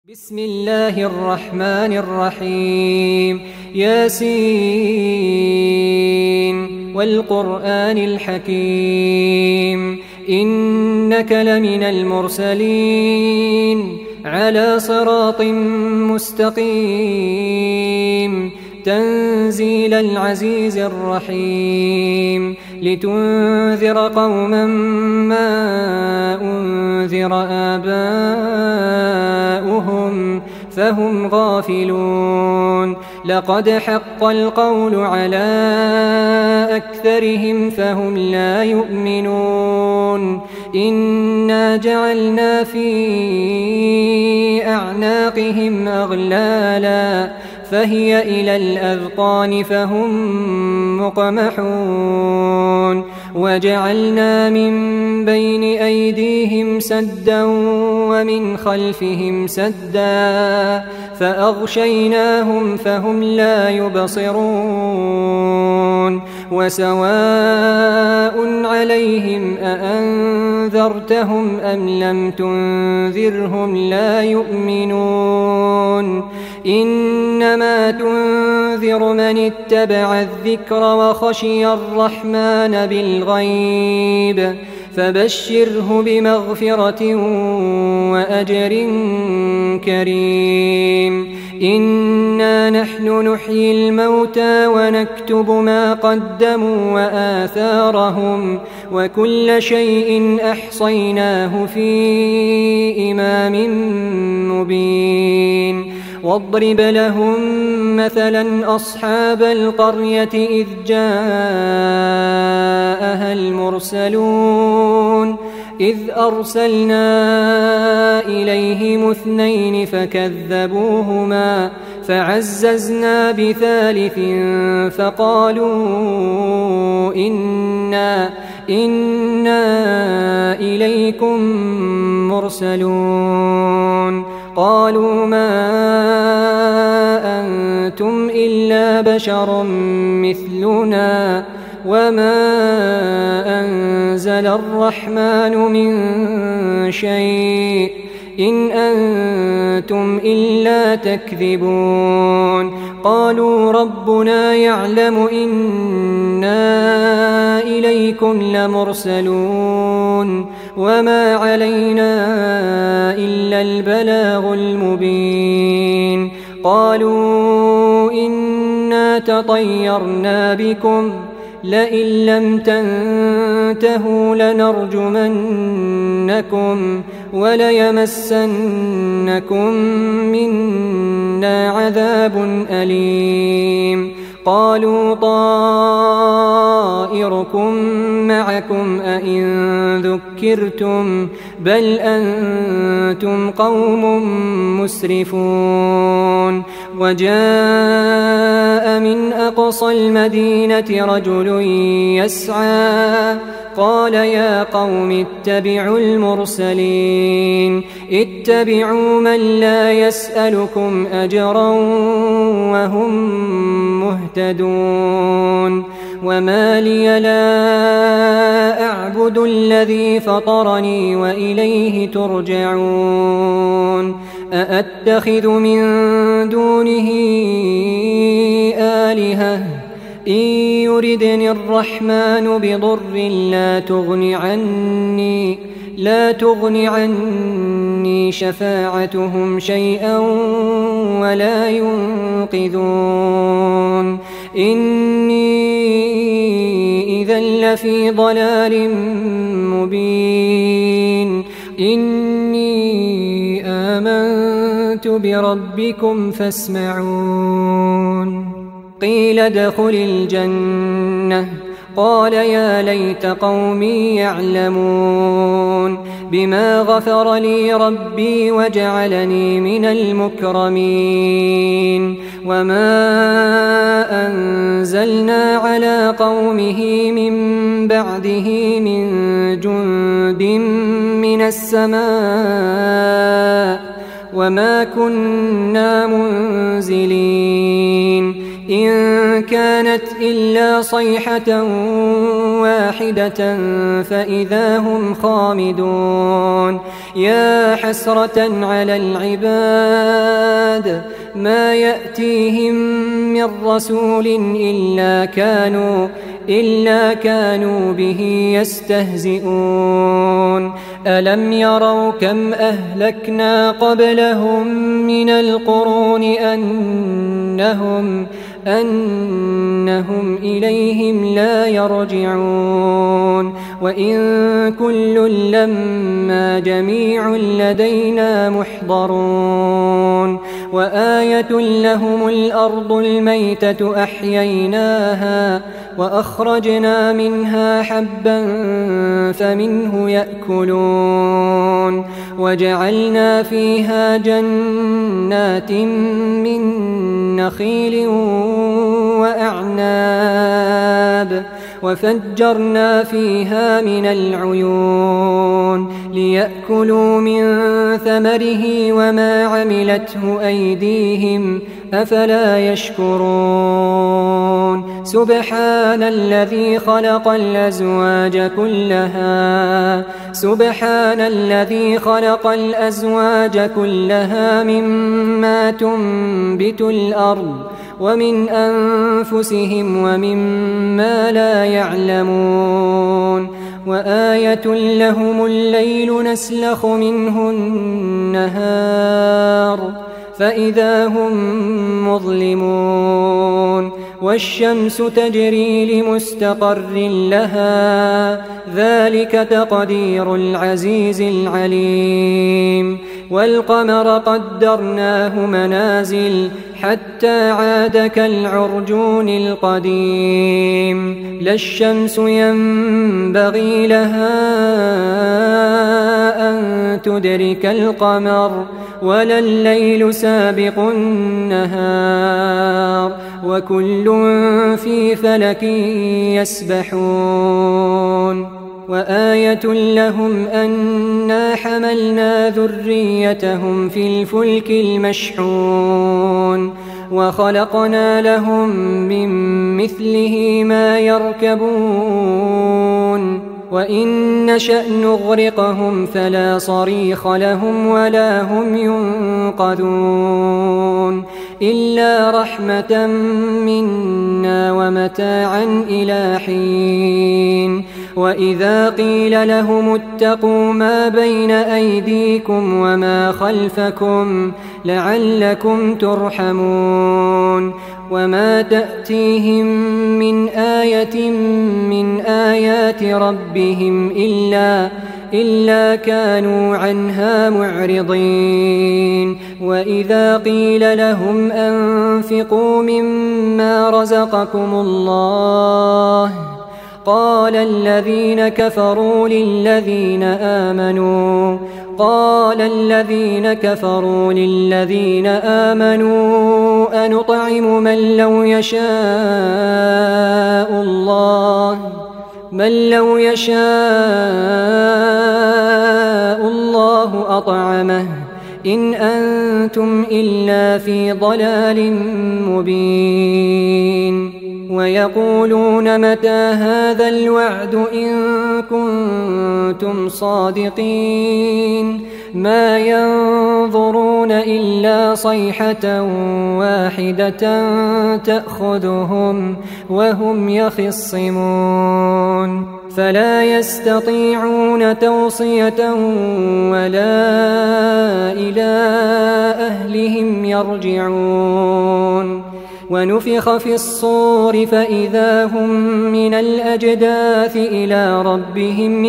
بسم الله الرحمن الرحيم ياسين والقرآن الحكيم إنك لمن المرسلين على صراط مستقيم تنزيل العزيز الرحيم لتنذر قوما ما أنذر آباؤهم فهم غافلون لقد حق القول على أكثرهم فهم لا يؤمنون إنا جعلنا في أعناقهم أغلالا فهي إلى الأذقان فهم مقمحون وجعلنا من بين أيديهم سدا ومن خلفهم سدا فأغشيناهم فهم لا يبصرون وسواء عليهم أأنذرتهم أم لم تنذرهم لا يؤمنون إنما تنذر من اتبع الذكر وخشي الرحمن بالغيب فبشره بمغفرة وأجر كريم إنا نحن نحيي الموتى ونكتب ما قدموا وآثارهم وكل شيء أحصيناه في إمام مبين واضرب لهم مثلا أصحاب القرية إذ جاءها المرسلون إذ أرسلنا إليهم اثنين فكذبوهما فعززنا بثالث فقالوا إنا إليكم مرسلون قالوا ما أنتم إلا بشر مثلنا وما أنزل الرحمن من شيء إن أنتم إلا تكذبون قالوا ربنا يعلم إنا إليكم لمرسلون وما علينا إلا البلاغ المبين قالوا إنا تطيرنا بكم لئن لم تنتهوا لنرجمنكم وليمسنكم منا عذاب أليم قالوا طائركم معكم أئن ذكرتم بل أنتم قوم مسرفون وجاء من أقصى المدينة رجل يسعى قال يا قوم اتبعوا المرسلين اتبعوا من لا يسألكم أجرا وهم مهتدون وما لي لا أعبد الذي فطرني وإليه ترجعون أأتخذ من دونه آلهة إن يردني الرحمن بضر لا تغن عني شفاعتهم شيئا ولا ينقذون إني إذا لفي ضلال مبين إني آمنت بربكم فاسمعون قيل ادخل الجنة قال يا ليت قومي يعلمون بما غفر لي ربي وجعلني من المكرمين وما أنزلنا على قومه من بعده من جند من السماء وما كنا منزلين إن كانت إلا صيحة واحدة فإذا هم خامدون يا حسرة على العباد ما يأتيهم من رسول إلا كانوا به يستهزئون ألم يروا كم أهلكنا قبلهم من القرون أنهم إليهم لا يرجعون وإن كل لما جميع لدينا محضرون وآية لهم الأرض الميتة أحييناها وأخرجنا منها حبا فمنه يأكلون وجعلنا فيها جنات من نخيل وأعناب وفجرنا فيها من العيون ليأكلوا من ثمره وما عملته أيديهم أفلا يشكرون سبحان الذي خلق الأزواج كلها مما تنبت الأرض ومن أنفسهم ومما لا يعلمون وآية لهم الليل نسلخ منه النهار فإذا هم مظلمون والشمس تجري لمستقر لها ذلك تقدير العزيز العليم والقمر قدرناه منازل حتى عاد كالعرجون القديم لا الشمس ينبغي لها أن تدرك القمر ولا الليل سابق النهار وكل في فلك يسبحون وآية لهم أنا حملنا ذريتهم في الفلك المشحون وخلقنا لهم من مثله ما يركبون وإن نشأ نغرقهم فلا صريخ لهم ولا هم ينقذون إلا رحمة منا ومتاعا إلى حين وإذا قيل لهم اتقوا ما بين أيديكم وما خلفكم لعلكم ترحمون وما تأتيهم من آية من آيات ربهم إلا كانوا عنها معرضين وإذا قيل لهم أنفقوا مما رزقكم الله قال الذين كفروا للذين آمنوا أنطعم من لو يشاء الله أطعمه إن أنتم إلا في ضلال مبين ويقولون متى هذا الوعد إن كنتم صادقين ما ينظرون إلا صيحة واحدة تأخذهم وهم يخصمون فلا يستطيعون توصية ولا إلى أهلهم يرجعون ونفخ في الصور فإذا هم من الأجداث إلى ربهم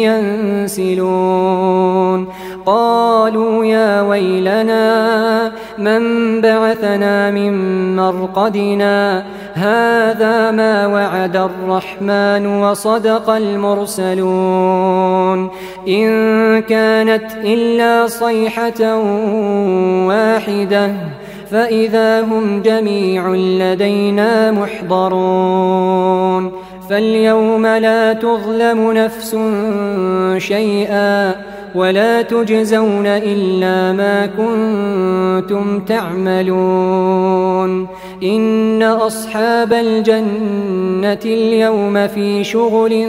ينسلون قالوا يا ويلنا من بعثنا من مرقدنا هذا ما وعد الرحمن وصدق المرسلون إن كانت إلا صيحة واحدة فإذا هم جميع لدينا محضرون فاليوم لا تظلم نفس شيئا ولا تجزون إلا ما كنتم تعملون إن أصحاب الجنة اليوم في شغل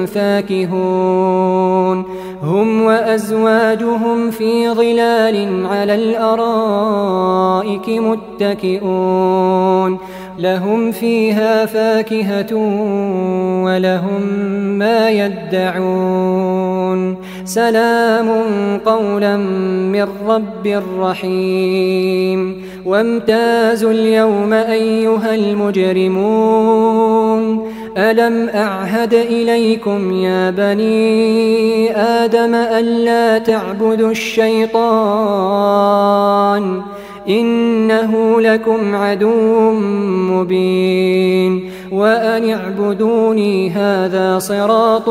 فاكهون هم وأزواجهم في ظلال على الأرائك متكئون لهم فيها فاكهة ولهم ما يدعون سلام قولا من رب رحيم وامتازوا اليوم أيها المجرمون ألم أعهد إليكم يا بني آدم ألا تعبدوا الشيطان إنه لكم عدو مبين وأن اعبدوني هذا صراط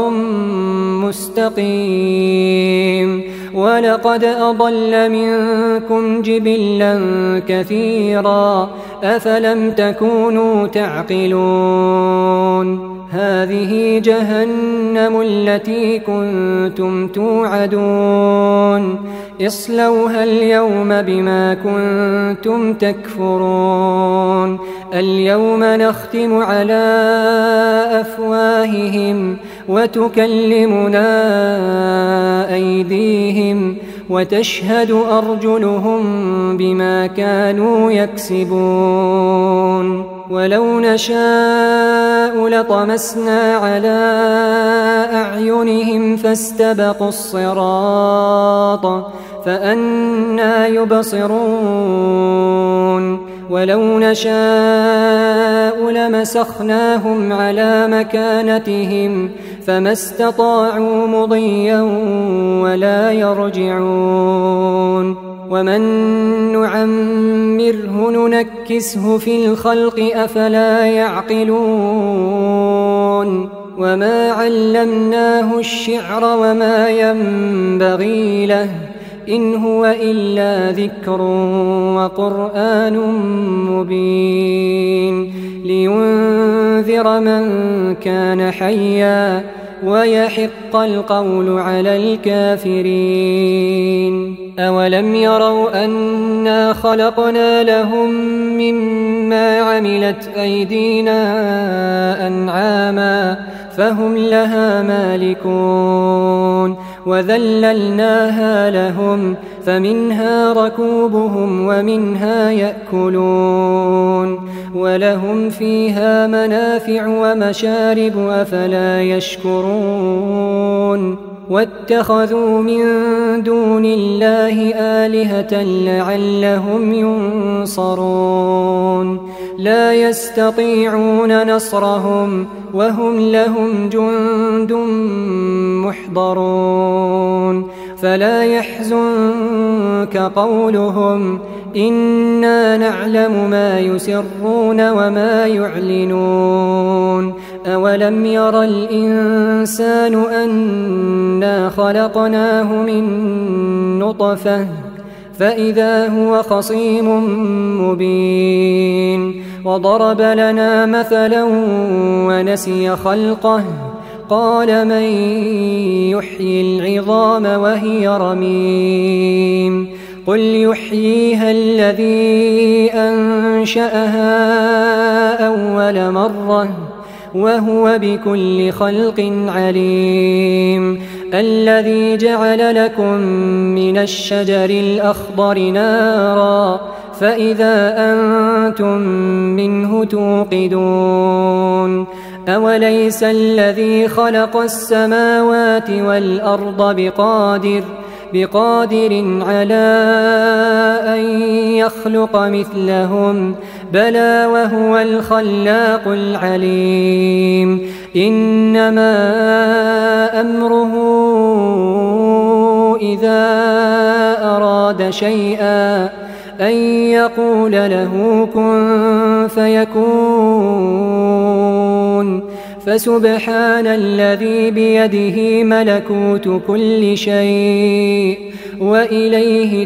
مستقيم ولقد أضل منكم جبلا كثيرا أفلم تكونوا تعقلون هذه جهنم التي كنتم توعدون اصلوها اليوم بما كنتم تكفرون اليوم نختم على أفواههم وتكلمنا أيديهم وتشهد أرجلهم بما كانوا يكسبون ولو نشاء لطمسنا على أعينهم فاستبقوا الصراط فأنى يبصرون ولو نشاء لمسخناهم على مكانتهم فما استطاعوا مضيا ولا يرجعون ومن نعمره ننكسه في الخلق أفلا يعقلون وما علمناه الشعر وما ينبغي له إن هو إلا ذكر وقرآن مبين لينذر من كان حيا ويحق القول على الكافرين أولم يروا أنا خلقنا لهم مما عملت أيدينا أنعاما فهم لها مالكون وذللناها لهم فمنها ركوبهم ومنها يأكلون ولهم فيها منافع ومشارب أفلا يشكرون واتخذوا من دون الله آلهة لعلهم ينصرون لا يستطيعون نصرهم وهم لهم جند محضرون فلا يحزنك قولهم إنا نعلم ما يسرون وما يعلنون أولم ير الإنسان أنا خلقناه من نطفة فإذا هو خصيم مبين وضرب لنا مثلا ونسي خلقه قال من يحيي العظام وهي رميم قل يحييها الذي أنشأها أول مرة وهو بكل خلق عليم الذي جعل لكم من الشجر الأخضر نارا فإذا أنتم منه توقدون أوليس الذي خلق السماوات والأرض بقادر على أن يخلق مثلهم بلى وهو الخلاق العليم إنما أمره إذا أراد شيئا أن يقول له كن فيكون فسبحان الذي بيده ملكوت كل شيء وإليه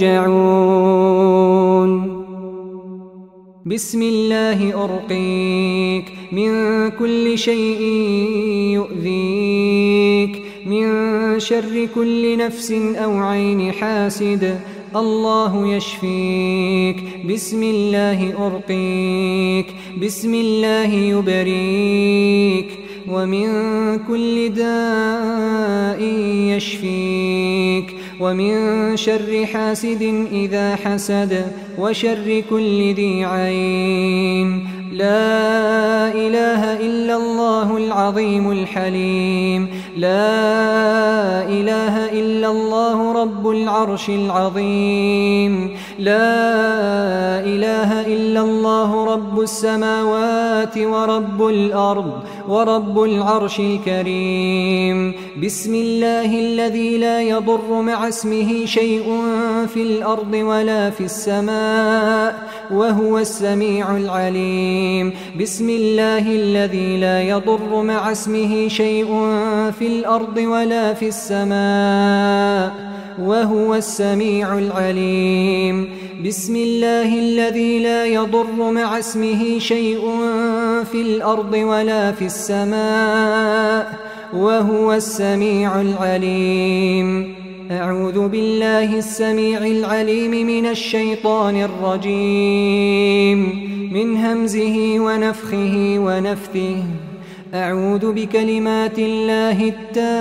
ترجعون بسم الله أرقيك من كل شيء يؤذيك من شر كل نفس أو عين حاسد. الله يشفيك، بسم الله أرقيك، بسم الله يبريك، ومن كل داء يشفيك، ومن شر حاسد إذا حسد، وشر كل ذي عين. لا إله إلا الله العظيم الحليم، لا إله إلا الله رب العرش العظيم، لا إله إلا الله رب السماوات ورب الأرض ورب العرش الكريم. بسم الله الذي لا يضر مع اسمه شيء في الأرض ولا في السماء وهو السميع العليم. بسم الله الذي لا يضر مع اسمه شيء في الأرض ولا في السماء وهو السميع العليم. بسم الله الذي لا يضر مع اسمه شيء في الأرض ولا في السماء وهو السميع العليم. أعوذ بالله السميع العليم من الشيطان الرجيم، من همزه ونفخه ونفثه. أعوذ بكلمات الله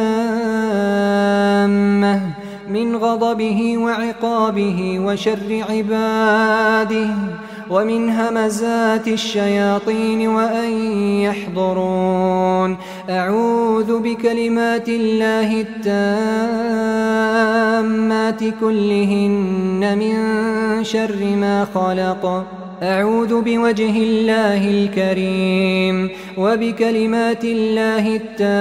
التامة من غضبه وعقابه وشر عباده، ومن همزات الشياطين وأن يحضرون. أعوذ بكلمات الله التامات كلهن من شر ما خلق. أعوذ بوجه الله الكريم وبكلمات الله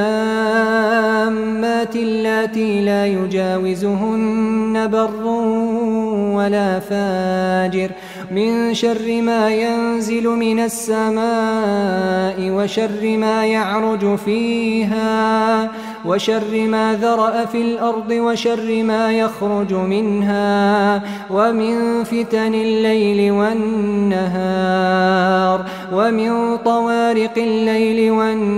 التامات اللاتي لا يجاوزهن بر ولا فاجر، من شر ما ينزل من السماء وشر ما يعرج فيها وشر ما ذرأ في الأرض وشر ما يخرج منها، ومن فتن الليل والنهار، ومن طوارق الليل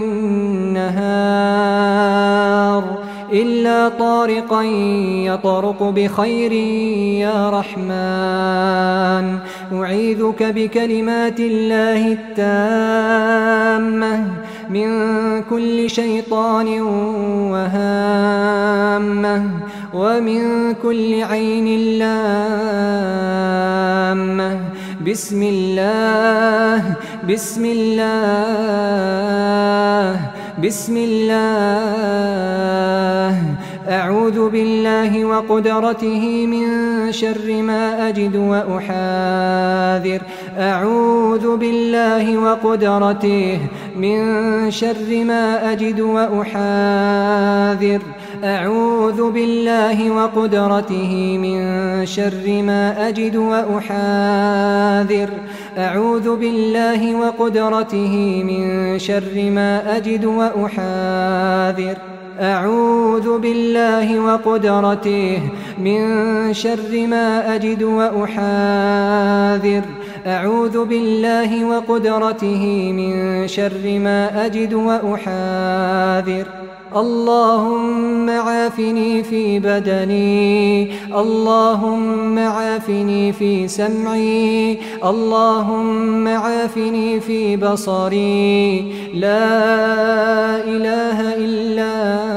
والنهار، إلا طارقا يطرق بخير يا رحمن. أعيذك بكلمات الله التامة من كل شيطان وهامة، ومن كل عين لامة. بسم الله بسم الله بسم الله. أعوذ بالله وقدرته من شر ما أجد وأحاذر. أعوذ بالله وقدرته من شر ما أجد وأحاذر. أعوذ بالله وقدرته من شر ما أجد وأحاذر. أعوذ بالله وقدرته من شر ما أجد وأحاذر. أعوذ بالله وقدرته من شر ما أجد وأحاذر. أعوذ بالله وقدرته من شر ما أجد وأحاذر. اللهم عافني في بدني، اللهم عافني في سمعي، اللهم عافني في بصري. لا إله إلا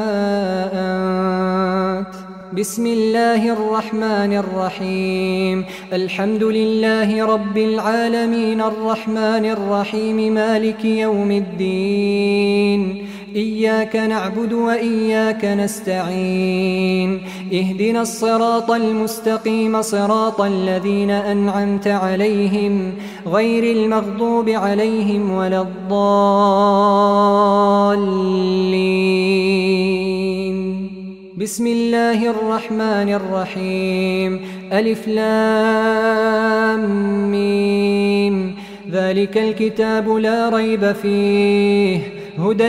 أنت. بسم الله الرحمن الرحيم. الحمد لله رب العالمين الرحمن الرحيم مالك يوم الدين. إياك نعبد وإياك نستعين. اهدنا الصراط المستقيم صراط الذين أنعمت عليهم غير المغضوب عليهم ولا الضالين. بسم الله الرحمن الرحيم. ألف لام ميم. ذلك الكتاب لا ريب فيه هدى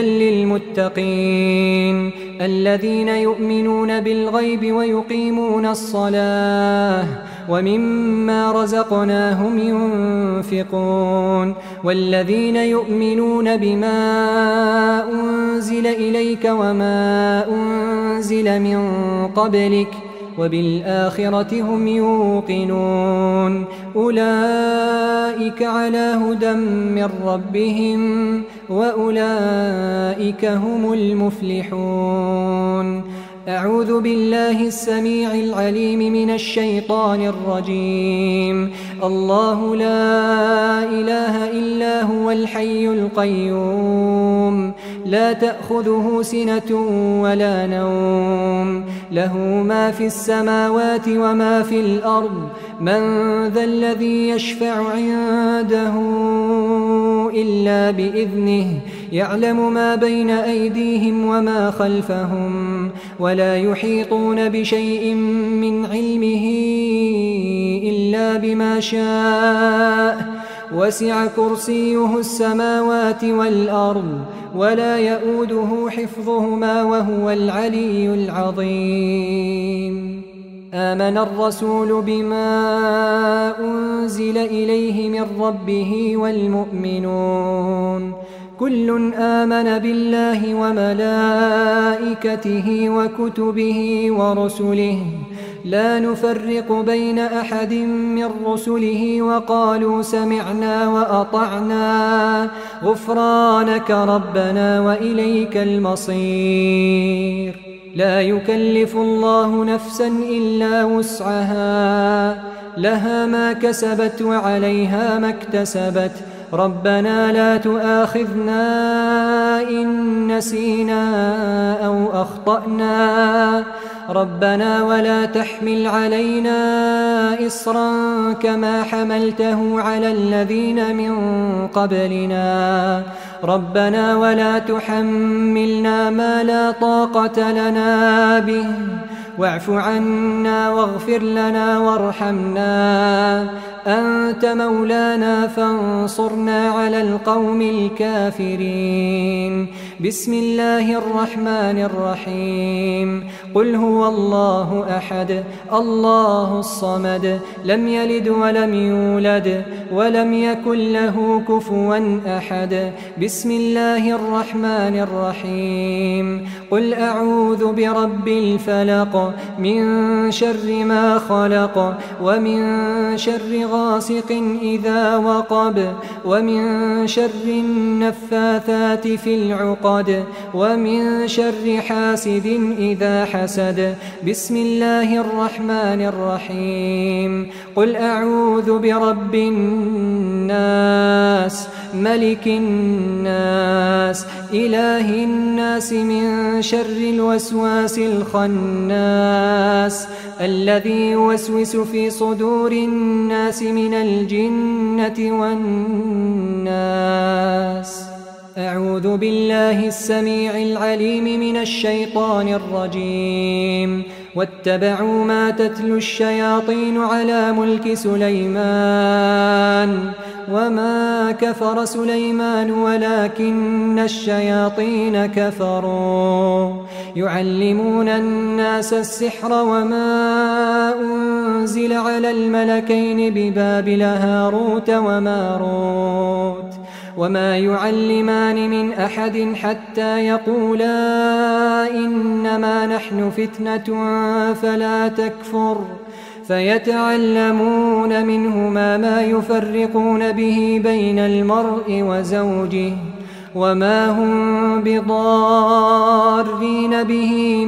للمتقين الذين يؤمنون بالغيب ويقيمون الصلاة ومما رزقناهم ينفقون والذين يؤمنون بما أنزل إليك وما أنزل من قبلك وبالآخرة هم يوقنون أولئك على هدى من ربهم وأولئك هم المفلحون. أعوذ بالله السميع العليم من الشيطان الرجيم. الله لا إله إلا هو الحي القيوم لا تأخذه سنة ولا نوم له ما في السماوات وما في الأرض من ذا الذي يشفع عنده إلا بإذنه يعلم ما بين أيديهم وما خلفهم ولا يحيطون بشيء من علمه إلا بما شاء وسع كرسيه السماوات والأرض ولا يؤوده حفظهما وهو العلي العظيم. آمن الرسول بما أنزل إليه من ربه والمؤمنون كل آمن بالله وملائكته وكتبه ورسله لا نفرق بين أحد من رسله وقالوا سمعنا وأطعنا غفرانك ربنا وإليك المصير. لا يكلف الله نفسا إلا وسعها لها ما كسبت وعليها ما اكتسبت ربنا لا تؤاخذنا إن نسينا أو أخطأنا ربنا ولا تحمل علينا إصرا كما حملته على الذين من قبلنا ربنا ولا تحملنا ما لا طاقة لنا به واعف عنا واغفر لنا وارحمنا أنت مولانا فانصرنا على القوم الكافرين. بسم الله الرحمن الرحيم. قل هو الله أحد الله الصمد لم يلد ولم يولد ولم يكن له كفوا أحد. بسم الله الرحمن الرحيم. قل أعوذ برب الفلق من شر ما خلق ومن شر غاسق إذا وقب ومن شر النفاثات في العقد ومن شر حاسد إذا حسد. بسم الله الرحمن الرحيم. قل أعوذ برب الناس ملك الناس إله الناس من شر الوسواس الخناس الذي يوسوس في صدور الناس من الجنة والناس. أعوذ بالله السميع العليم من الشيطان الرجيم. واتبعوا ما تتلو الشياطين على ملك سليمان وما كفر سليمان ولكن الشياطين كفروا يعلمون الناس السحر وما أنزل على الملكين ببابل هاروت وماروت وما يعلمان من أحد حتى يقولا إنما نحن فتنة فلا تكفر فيتعلمون منهما ما يفرقون به بين المرء وزوجه وما هم بضارين به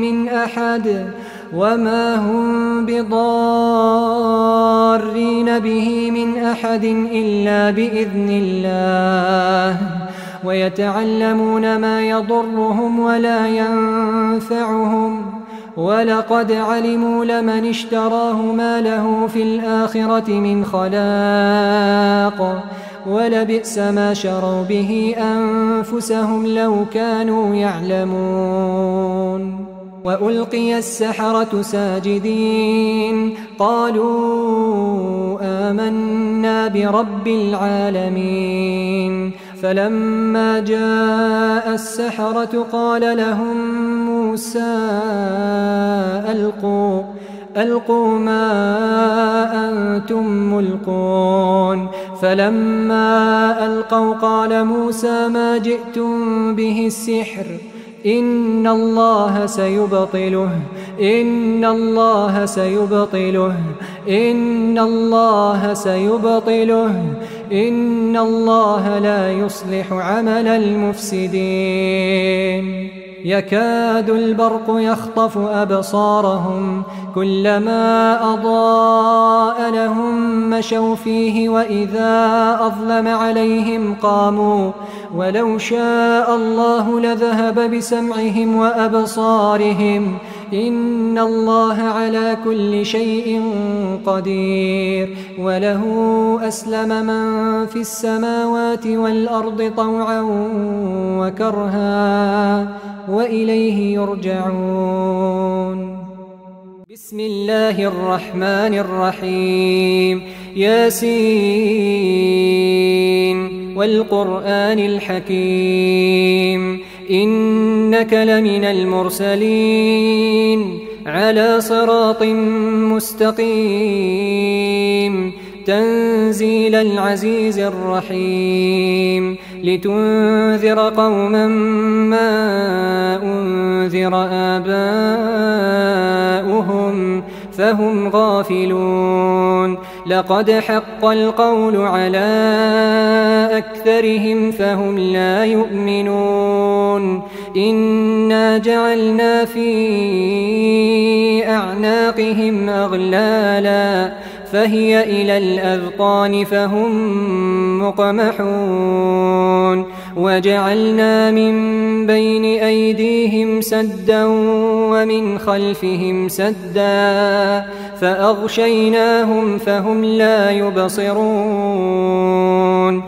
من أحد إلا بإذن الله ويتعلمون ما يضرهم ولا ينفعهم ولقد علموا لمن اشتراه ما له في الآخرة من خلاق ولبئس ما شروا به أنفسهم لو كانوا يعلمون. وألقي السحرة ساجدين قالوا آمنا برب العالمين. فلما جاء السحرة قال لهم موسى ألقوا ما أنتم ملقون فلما ألقوا قال موسى ما جئتم به السحر إن الله سيبطله إن الله سيبطله إن الله سيبطله إن الله لا يصلح عمل المفسدين يكاد البرق يخطف أبصارهم كلما أضاء لهم مشوا فيه وإذا أظلم عليهم قاموا ولو شاء الله لذهب بسمعهم وأبصارهم إن الله على كل شيء قدير وله أسلم من في السماوات والأرض طوعا وكرها وإليه يرجعون بسم الله الرحمن الرحيم ياسين والقرآن الحكيم إنك لمن المرسلين على صراط مستقيم تنزيل العزيز الرحيم لتنذر قوما ما أنذر آباؤهم فهم غافلون لقد حق القول على أكثرهم فهم لا يؤمنون إنا جعلنا في أعناقهم أغلالا فهي إلى الأذقان فهم مقمحون وجعلنا من بين أيديهم سدا ومن خلفهم سدا فأغشيناهم فهم لا يبصرون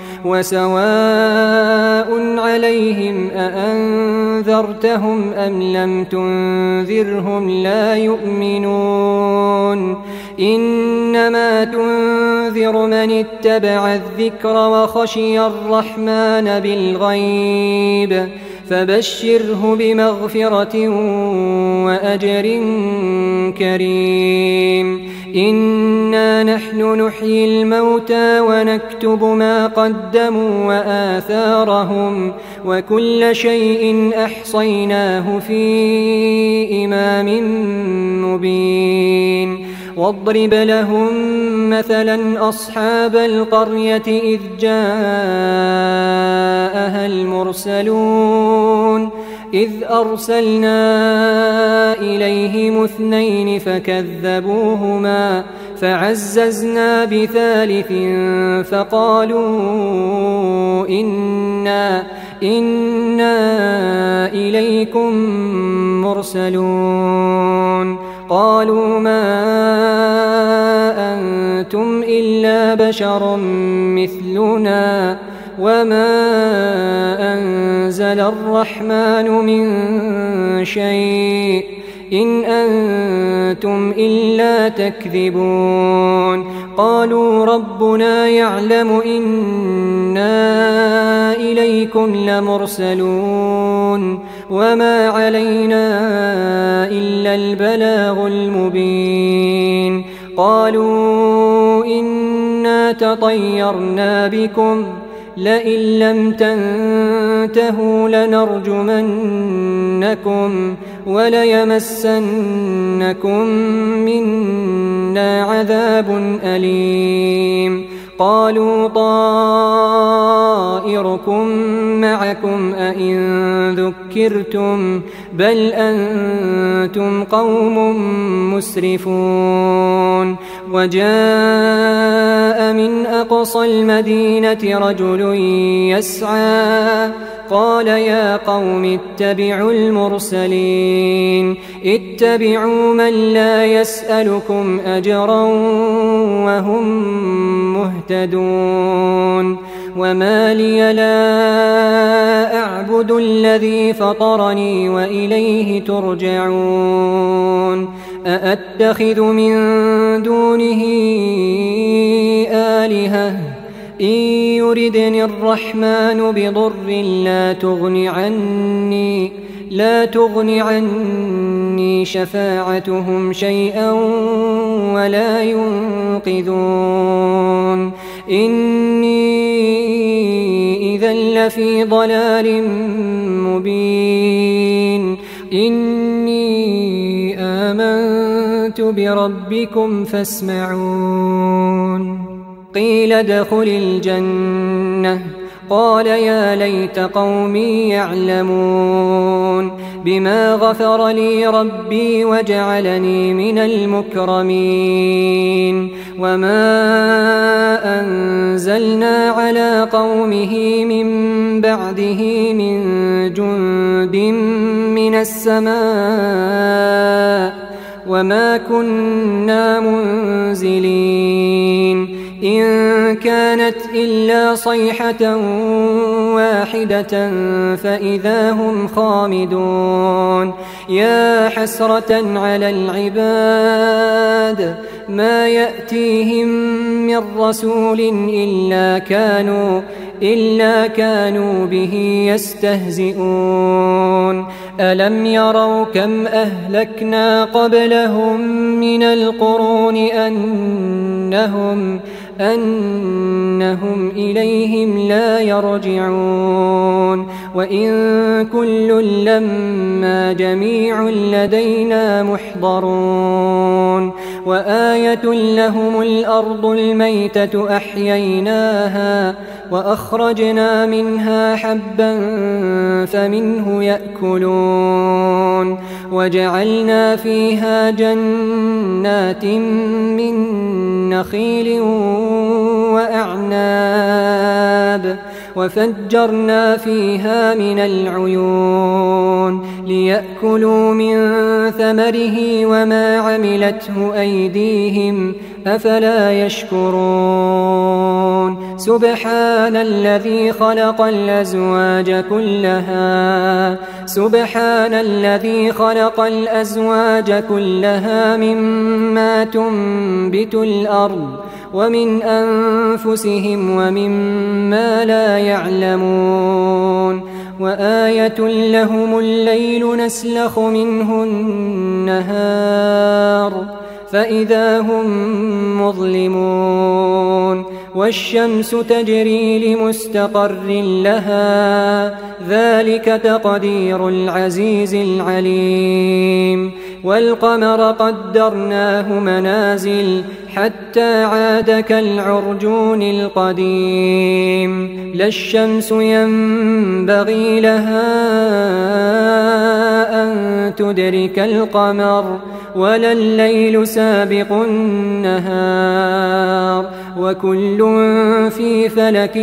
وسواء عليهم أأنذرتهم أم لم تنذرهم لا يؤمنون إنما تنذر من اتبع الذكر وخشي الرحمن بالغيب فبشره بمغفرة وأجر كريم إنا نحن نحيي الموتى ونكتب ما قدموا وآثارهم وكل شيء أحصيناه في إمام مبين واضرب لهم مثلا أصحاب القرية إذ جاءها المرسلون إذ أرسلنا إليهم 2 فكذبوهما فعززنا بثالث فقالوا إنا إليكم مرسلون قالوا ما أنتم إلا بشر مثلنا وما أنزل الرحمن من شيء إن أنتم إلا تكذبون قالوا ربنا يعلم إنا إليكم لمرسلون وما علينا إلا البلاغ المبين قالوا إنا تطيرنا بكم لئن لم تنتهوا لنرجمنكم وليمسنكم منا عذاب أليم قالوا طائركم معكم أئن ذكرتم بل أنتم قوم مسرفون وجاء من أقصى المدينة رجل يسعى قال يا قوم اتبعوا المرسلين اتبعوا من لا يسألكم أجرا وهم مهتدون وما لي لا أعبد الذي فطرني وإليه ترجعون أأتخذ من دونه آلهة إن يردني الرحمن بضر لا تغن عني شفاعتهم شيئا ولا ينقذون إني إذا لفي ضلال مبين إني آمنت بربكم فاسمعون قيل ادخل الجنة قال يا ليت قومي يعلمون بما غفر لي ربي وجعلني من المكرمين وما أنزلنا على قومه من بعده من جند من السماء وما كنا منزلين إن كانت إلا صيحة واحدة فإذا هم خامدون يا حسرة على العباد ما يأتيهم من رسول إلا كانوا به يستهزئون ألم يروا كم أهلكنا قبلهم من القرون أنهم إليهم لا يرجعون وإن كل لما جميع لدينا محضرون وآية لهم الأرض الميتة أحييناها وأخرجنا منها حبا فمنه يأكلون وجعلنا فيها جنات من نخيل وأعناب وفجرنا فيها من العيون ليأكلوا من ثمره وما عملته أيديهم أفلا يشكرون سبحان الذي خلق الأزواج كلها مما تنبت الأرض ومن أنفسهم ومما لا يعلمون وآية لهم الليل نسلخ منه النهار فإذا هم مظلمون والشمس تجري لمستقر لها ذلك تقدير العزيز العليم والقمر قدرناه منازل حتى عاد كالعرجون القديم لا الشمس ينبغي لها أن تدرك القمر ولا الليل سابق النهار وكل في فلك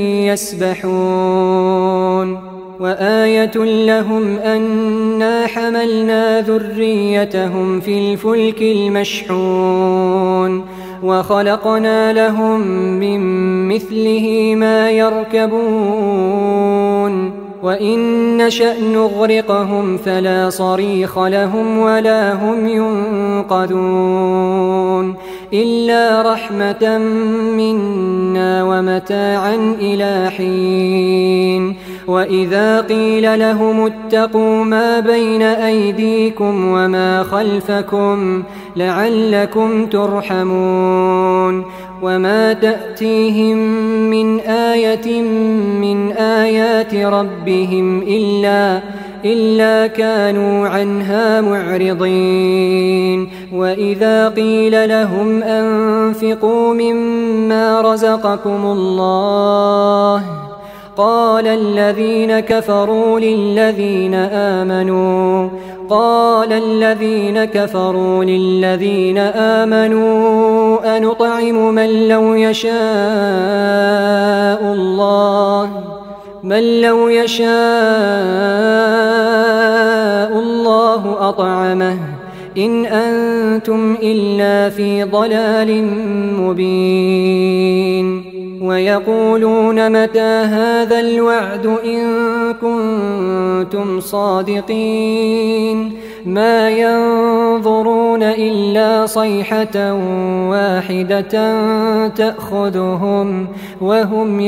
يسبحون وآية لهم أنا حملنا ذريتهم في الفلك المشحون وخلقنا لهم من مثله ما يركبون وإن نشأ نغرقهم فلا صريخ لهم ولا هم ينقذون إلا رحمة منا ومتاعا إلى حين وإذا قيل لهم اتقوا ما بين أيديكم وما خلفكم لعلكم ترحمون وما تأتيهم من آية من آيات ربهم إلا كانوا عنها معرضين وإذا قيل لهم أنفقوا مما رزقكم الله قال الذين كفروا للذين آمنوا أنطعم من لو يشاء الله أطعمه إن أنتم إلا في ضلال مبين ويقولون متى هذا الوعد إن كنتم صادقين ما ينظرون إلا صيحة واحدة تأخذهم وهم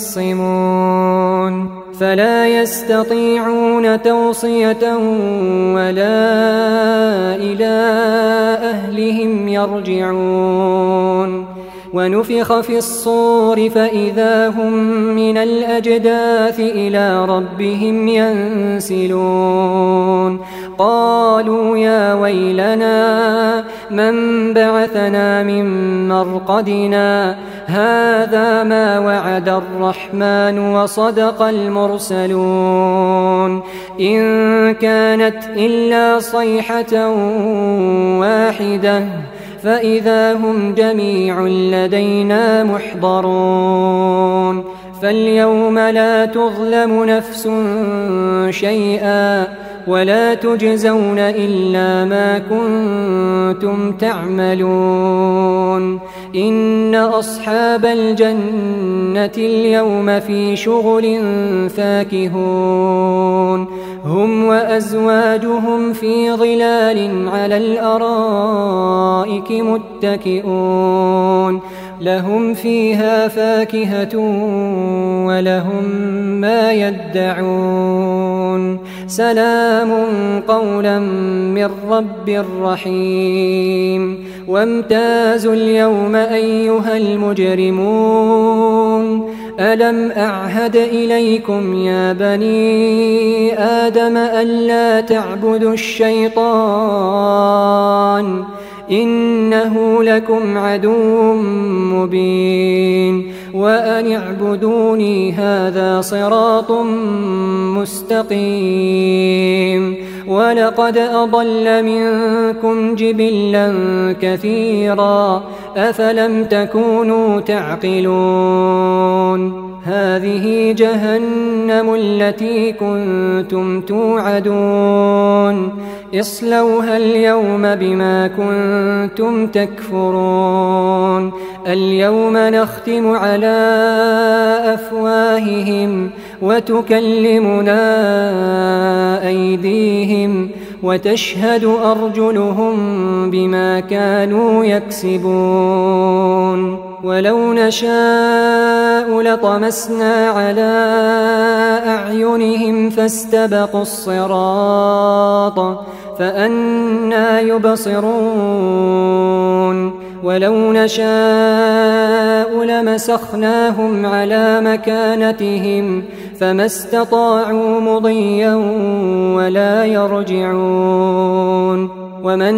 يخصمون فلا يستطيعون توصية ولا إلى أهلهم يرجعون ونفخ في الصور فإذا هم من الأجداث إلى ربهم ينسلون قالوا يا ويلنا من بعثنا من مرقدنا هذا ما وعد الرحمن وصدق المرسلون إن كانت إلا صيحة واحدة فإذا هم جميع لدينا محضرون فاليوم لا تظلم نفس شيئا ولا تجزون إلا ما كنتم تعملون إن أصحاب الجنة اليوم في شغل فاكهون هم وأزواجهم في ظلال على الأرائك متكئون لهم فيها فاكهة ولهم ما يدعون سلام قولا من رب رحيم وامتازوا اليوم أيها المجرمون ألم أعهد إليكم يا بني آدم ألا تعبدوا الشيطان إنه لكم عدو مبين وأن اعبدوني هذا صراط مستقيم ولقد أضل منكم جبلا كثيرا أفلم تكونوا تعقلون هذه جهنم التي كنتم توعدون اصلوها اليوم بما كنتم تكفرون اليوم نختم على أفواههم وتكلمنا أيديهم وتشهد أرجلهم بما كانوا يكسبون ولو نشاء لطمسنا على أعينهم فاستبقوا الصراط فأنى يبصرون ولو نشاء لمسخناهم على مكانتهم فما استطاعوا مضيا ولا يرجعون ومن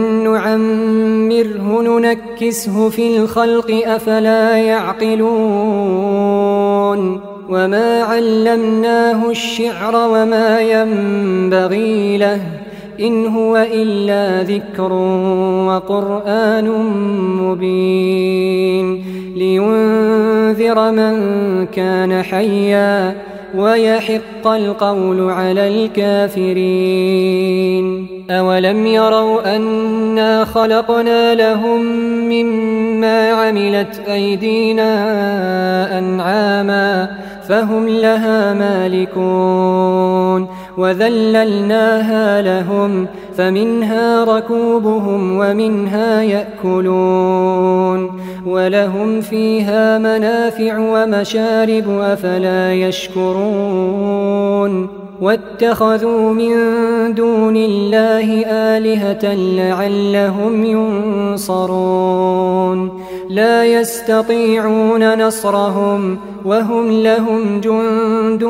نعمره ننكسه في الخلق أفلا يعقلون وما علمناه الشعر وما ينبغي له إن هو إلا ذكر وقرآن مبين لينذر من كان حيا ويحق القول على الكافرين أولم يروا أنا خلقنا لهم مما عملت أيدينا أنعاما فهم لها مالكون وذللناها لهم فمنها ركوبهم ومنها يأكلون ولهم فيها منافع ومشارب أفلا يشكرون واتخذوا من دون الله آلهة لعلهم ينصرون لا يستطيعون نصرهم وهم لهم جند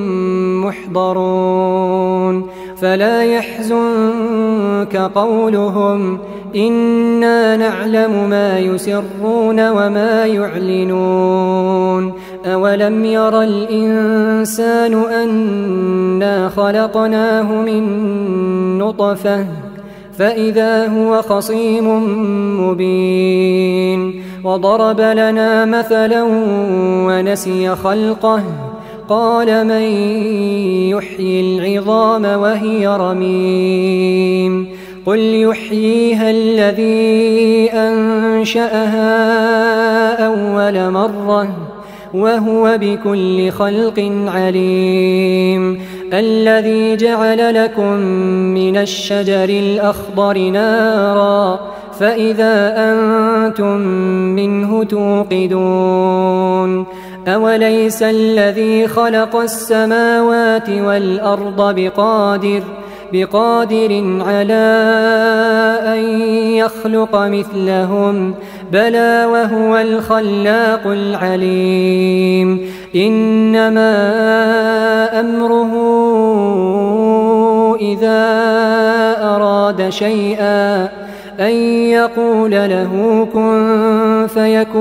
محضرون فلا يحزنك قولهم إنا نعلم ما يسرون وما يعلنون أولم ير الإنسان أنا خلقناه من نطفة فإذا هو خصيم مبين وضرب لنا مثلا ونسي خلقه قال من يحيي العظام وهي رميم قل يحييها الذي أنشأها أول مرة وهو بكل خلق عليم الذي جعل لكم من الشجر الأخضر نارا فإذا أنتم منه توقدون أوليس الذي خلق السماوات والأرض بقادر على أن يخلق مثلهم بلى وهو الخلاق العليم إنما أمره إذا أراد شيئا أن يقول له كن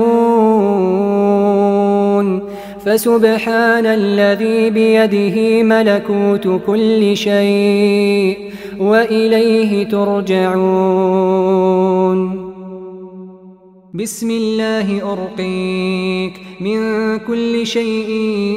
فيكون فسبحان الذي بيده ملكوت كل شيء وإليه ترجعون بسم الله أرقيك من كل شيء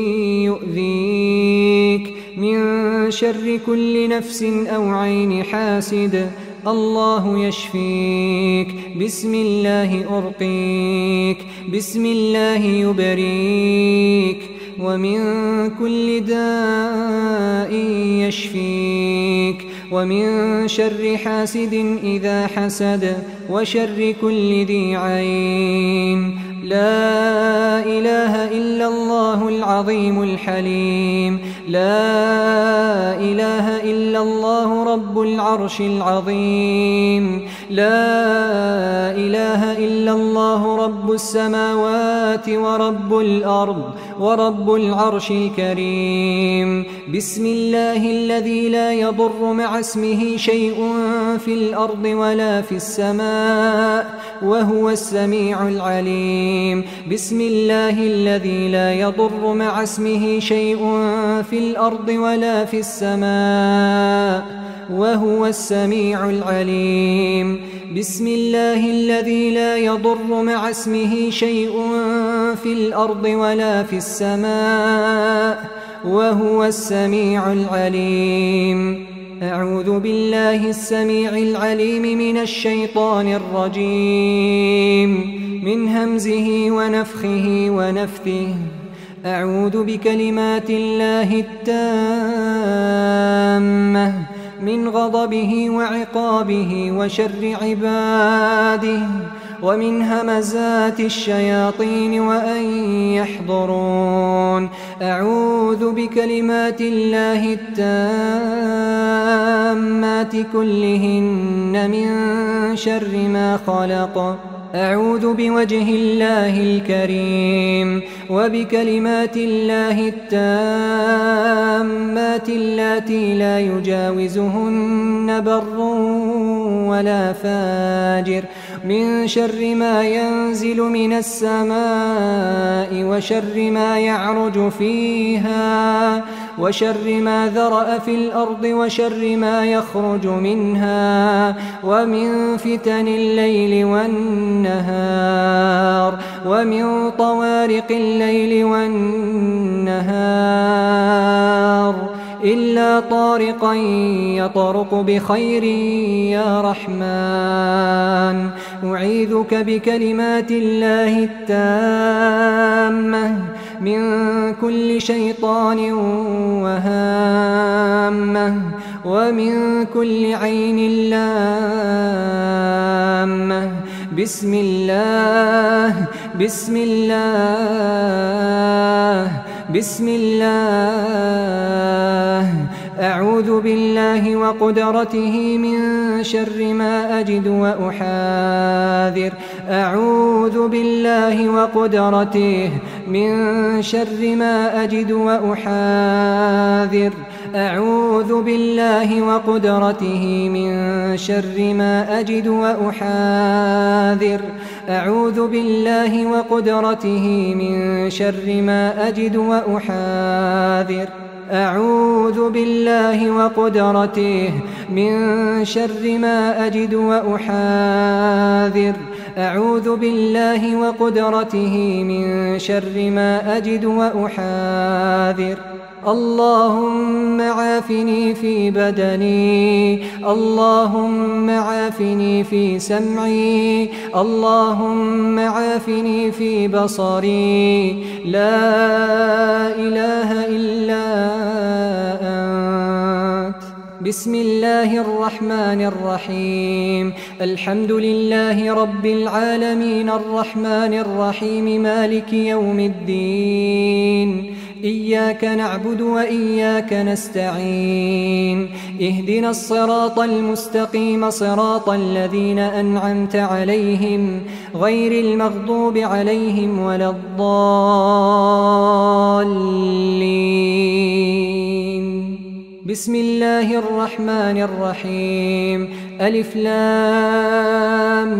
يؤذيك من شر كل نفس أو عين حاسد الله يشفيك بسم الله أرقيك بسم الله يبريك ومن كل داء يشفيك ومن شر حاسد إذا حسد وشر كل ذي عين لا إله إلا الله العظيم الحليم لا إله إلا الله رب العرش العظيم لا إله إلا الله رب السماوات ورب الأرض ورب العرش الكريم بسم الله الذي لا يضر مع اسمه شيء في الأرض ولا في السماء وهو السميع العليم بسم الله الذي لا يضر مع اسمه شيء في الأرض ولا في السماء وهو السميع العليم بسم الله الذي لا يضر مع اسمه شيء في الأرض ولا في السماء وهو السميع العليم أعوذ بالله السميع العليم من الشيطان الرجيم من همزه ونفخه ونفثه أعوذ بكلمات الله التامة من غضبه وعقابه وشر عباده ومن همزات الشياطين وأن يحضرون أعوذ بكلمات الله التامات كلهن من شر ما خلق أعوذ بوجه الله الكريم وبكلمات الله التامات اللاتي لا يجاوزهن بر ولا فاجر من شر ما ينزل من السماء وشر ما يعرج فيها وشر ما ذرأ في الأرض وشر ما يخرج منها ومن فتن الليل والنهار ومن طوارق الليل والنهار إلا طارقا يطرق بخير يا رحمن أعيذك بكلمات الله التامة من كل شيطان وهامة ومن كل عين لامة بسم الله بسم الله بسم الله أعوذ بالله وقدرته من شر ما أجد وأحاذر أعوذ بالله وقدرته من شر ما أجد وأحاذر أعوذ بالله وقدرته من شر ما أجد وأحاذر أعوذ بالله وقدرته من شر ما أجد وأحاذر أعوذ بالله وقدرته من شر ما أجد وأحاذر أعوذ بالله وقدرته من شر ما أجد وأحاذر اللهم عافني في بدني اللهم عافني في سمعي اللهم عافني في بصري لا إله إلا أنت بسم الله الرحمن الرحيم الحمد لله رب العالمين الرحمن الرحيم مالك يوم الدين إياك نعبد وإياك نستعين اهدنا الصراط المستقيم صراط الذين أنعمت عليهم غير المغضوب عليهم ولا الضالين بسم الله الرحمن الرحيم ألف لام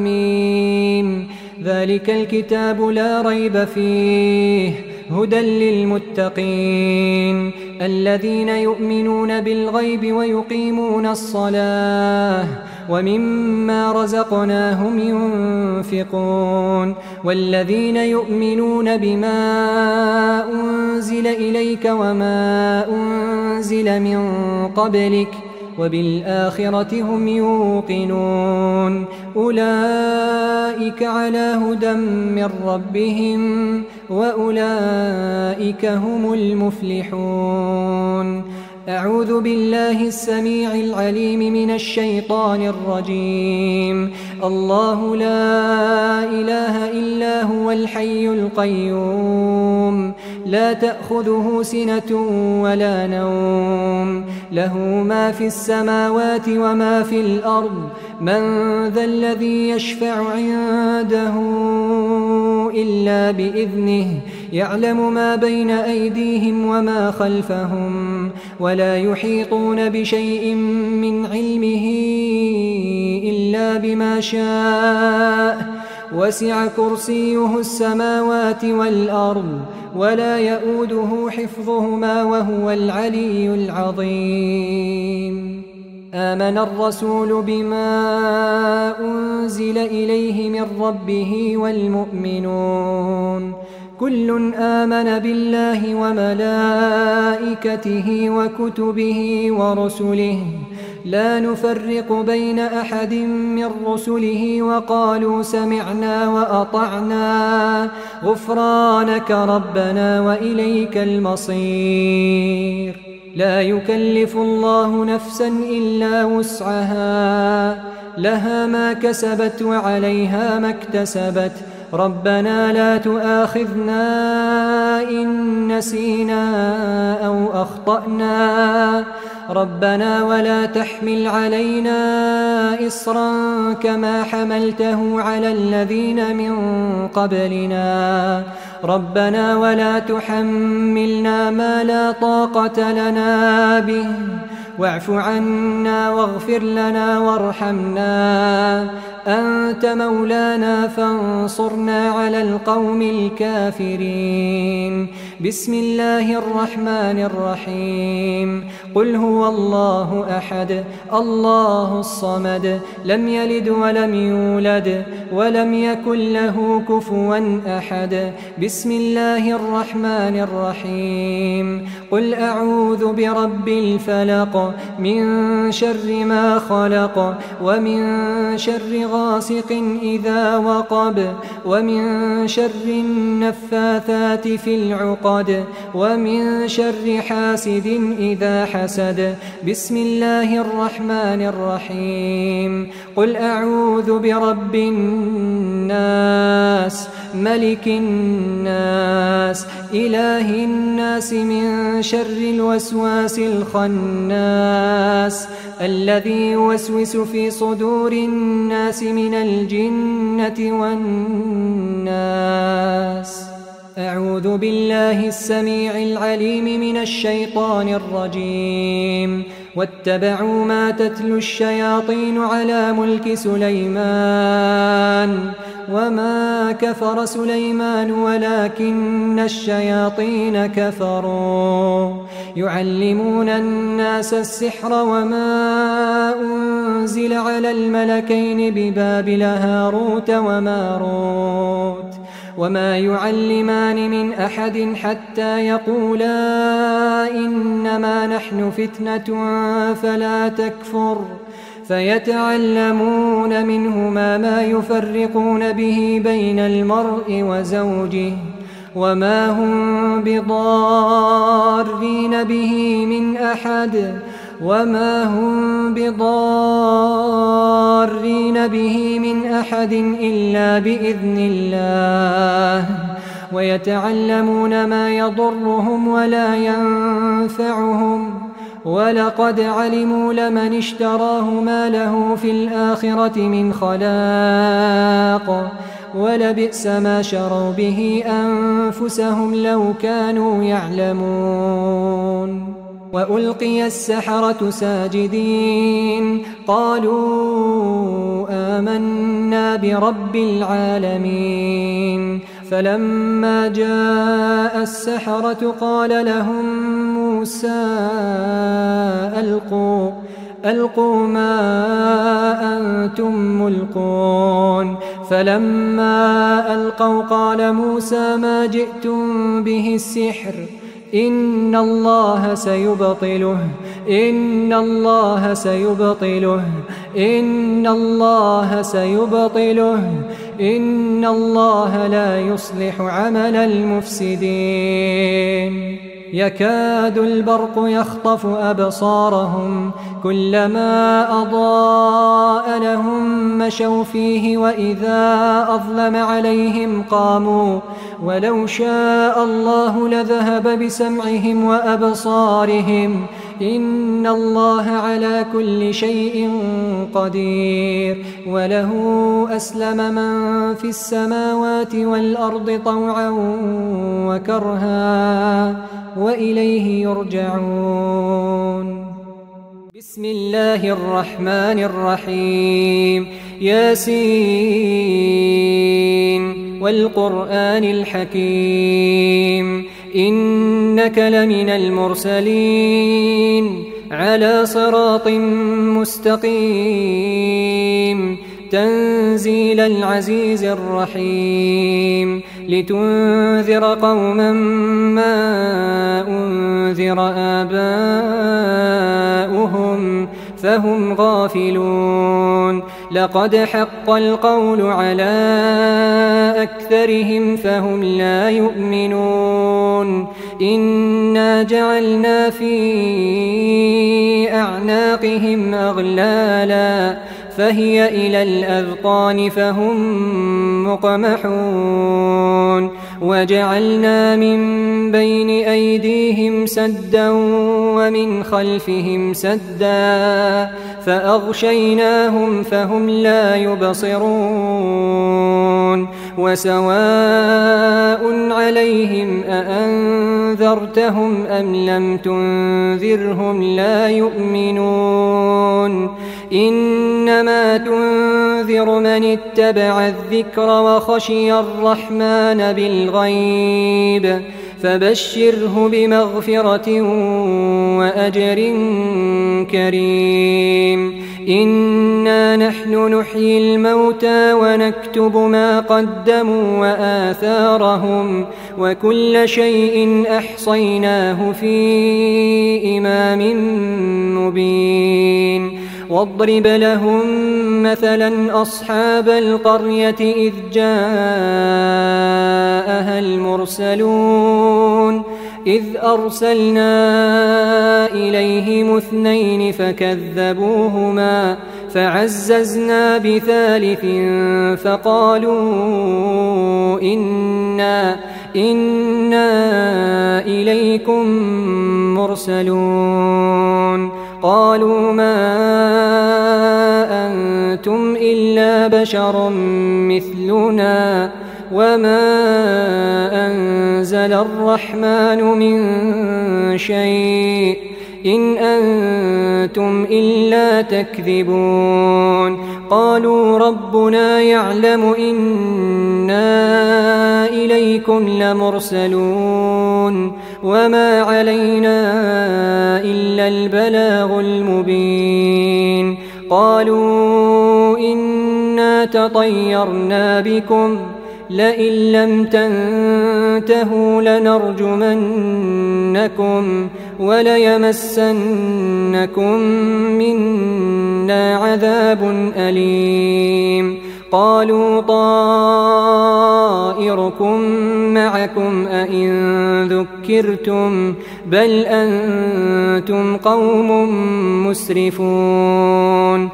ميم ذلك الكتاب لا ريب فيه هدى للمتقين الذين يؤمنون بالغيب ويقيمون الصلاة ومما رزقناهم ينفقون والذين يؤمنون بما أنزل إليك وما أنزل من قبلك وبالآخرة هم يوقنون أولئك على هدى من ربهم وأولئك هم المفلحون أعوذ بالله السميع العليم من الشيطان الرجيم الله لا إله إلا هو الحي القيوم لا تأخذه سنة ولا نوم له ما في السماوات وما في الأرض من ذا الذي يشفع عنده إلا بإذنه يعلم ما بين أيديهم وما خلفهم ولا يحيطون بشيء من علمه إلا بما شاء وسع كرسيه السماوات والأرض ولا يؤوده حفظهما وهو العلي العظيم آمن الرسول بما أنزل إليه من ربه والمؤمنون كل آمن بالله وملائكته وكتبه ورسله لا نفرق بين أحد من رسله وقالوا سمعنا وأطعنا غفرانك ربنا وإليك المصير لا يكلف الله نفسا إلا وسعها لها ما كسبت وعليها ما اكتسبت ربنا لا تؤاخذنا إن نسينا أو أخطأنا ربنا ولا تحمل علينا إصرا كما حملته على الذين من قبلنا ربنا ولا تحملنا ما لا طاقة لنا به واعف عنا واغفر لنا وارحمنا أنت مولانا فانصرنا على القوم الكافرين بسم الله الرحمن الرحيم قل هو الله أحد الله الصمد لم يلد ولم يولد ولم يكن له كفوا أحد بسم الله الرحمن الرحيم قل أعوذ برب الفلق من شر ما خلق ومن شر غاسق إذا وقب ومن شر النفاثات في العقد ومن شر حاسد إذا حسد بسم الله الرحمن الرحيم قل أعوذ برب الناس ملك الناس إله الناس من شر الوسواس الخناس الذي يوسوس في صدور الناس من الجنة والناس أعوذ بالله السميع العليم من الشيطان الرجيم واتبعوا ما تتلو الشياطين على ملك سليمان وما كفر سليمان ولكن الشياطين كفروا يعلمون الناس السحر وما أنزل على الملكين ببابل هاروت وماروت وما يعلمان من أحد حتى يقولا إنما نحن فتنة فلا تكفر فيتعلمون منهما ما يفرقون به بين المرء وزوجه وما هم بضارين به من أحد إلا بإذن الله ويتعلمون ما يضرهم ولا ينفعهم ولقد علموا لمن اشتراه ما له في الآخرة من خلاق ولبئس ما شروا به أنفسهم لو كانوا يعلمون وألقي السحرة ساجدين قالوا آمنا برب العالمين فلما جاء السحرة قال لهم موسى ألقوا ما أنتم ملقون فلما ألقوا قال موسى ما جئتم به السحر إن الله سيبطله إن الله لا يصلح عمل المفسدين يكاد البرق يخطف أبصارهم كلما أضاء لهم مشوا فيه وإذا أظلم عليهم قاموا ولو شاء الله لذهب بسمعهم وأبصارهم إن الله على كل شيء قدير وله أسلم من في السماوات والأرض طوعا وكرها وإليه يرجعون بسم الله الرحمن الرحيم ياسين والقرآن الحكيم إنك لمن المرسلين على صراط مستقيم تنزيل العزيز الرحيم لتنذر قوما ما أنذر آباؤهم فهم غافلون لقد حق القول على أكثرهم فهم لا يؤمنون إنا جعلنا في أعناقهم أغلالا فهي إلى الأذقان فهم مقمحون وجعلنا من بين أيديهم سدا ومن خلفهم سدا فأغشيناهم فهم لا يبصرون وسواء عليهم أأنذرتهم أم لم تنذرهم لا يؤمنون إنما تنذر من اتبع الذكر وخشي الرحمن بالغيب فبشره بمغفرة وأجر كريم إنا نحن نحيي الموتى ونكتب ما قدموا وآثارهم وكل شيء أحصيناه في إمام مبين واضرب لهم مثلا أصحاب القرية إذ جاءها المرسلون إذ أرسلنا إليهم 2 فكذبوهما فعززنا بثالث فقالوا إنا إليكم مرسلون قالوا ما أنتم إلا بشر مثلنا وما أنزل الرحمن من شيء إن أنتم إلا تكذبون قالوا ربنا يعلم إنا إليكم لمرسلون وما علينا إلا البلاغ المبين قالوا إنا تطيرنا بكم لئن لم تنتهوا لنرجمنكم وليمسنكم منا عذاب أليم قالوا طائركم معكم أئن ذكرتم بل أنتم قوم مسرفون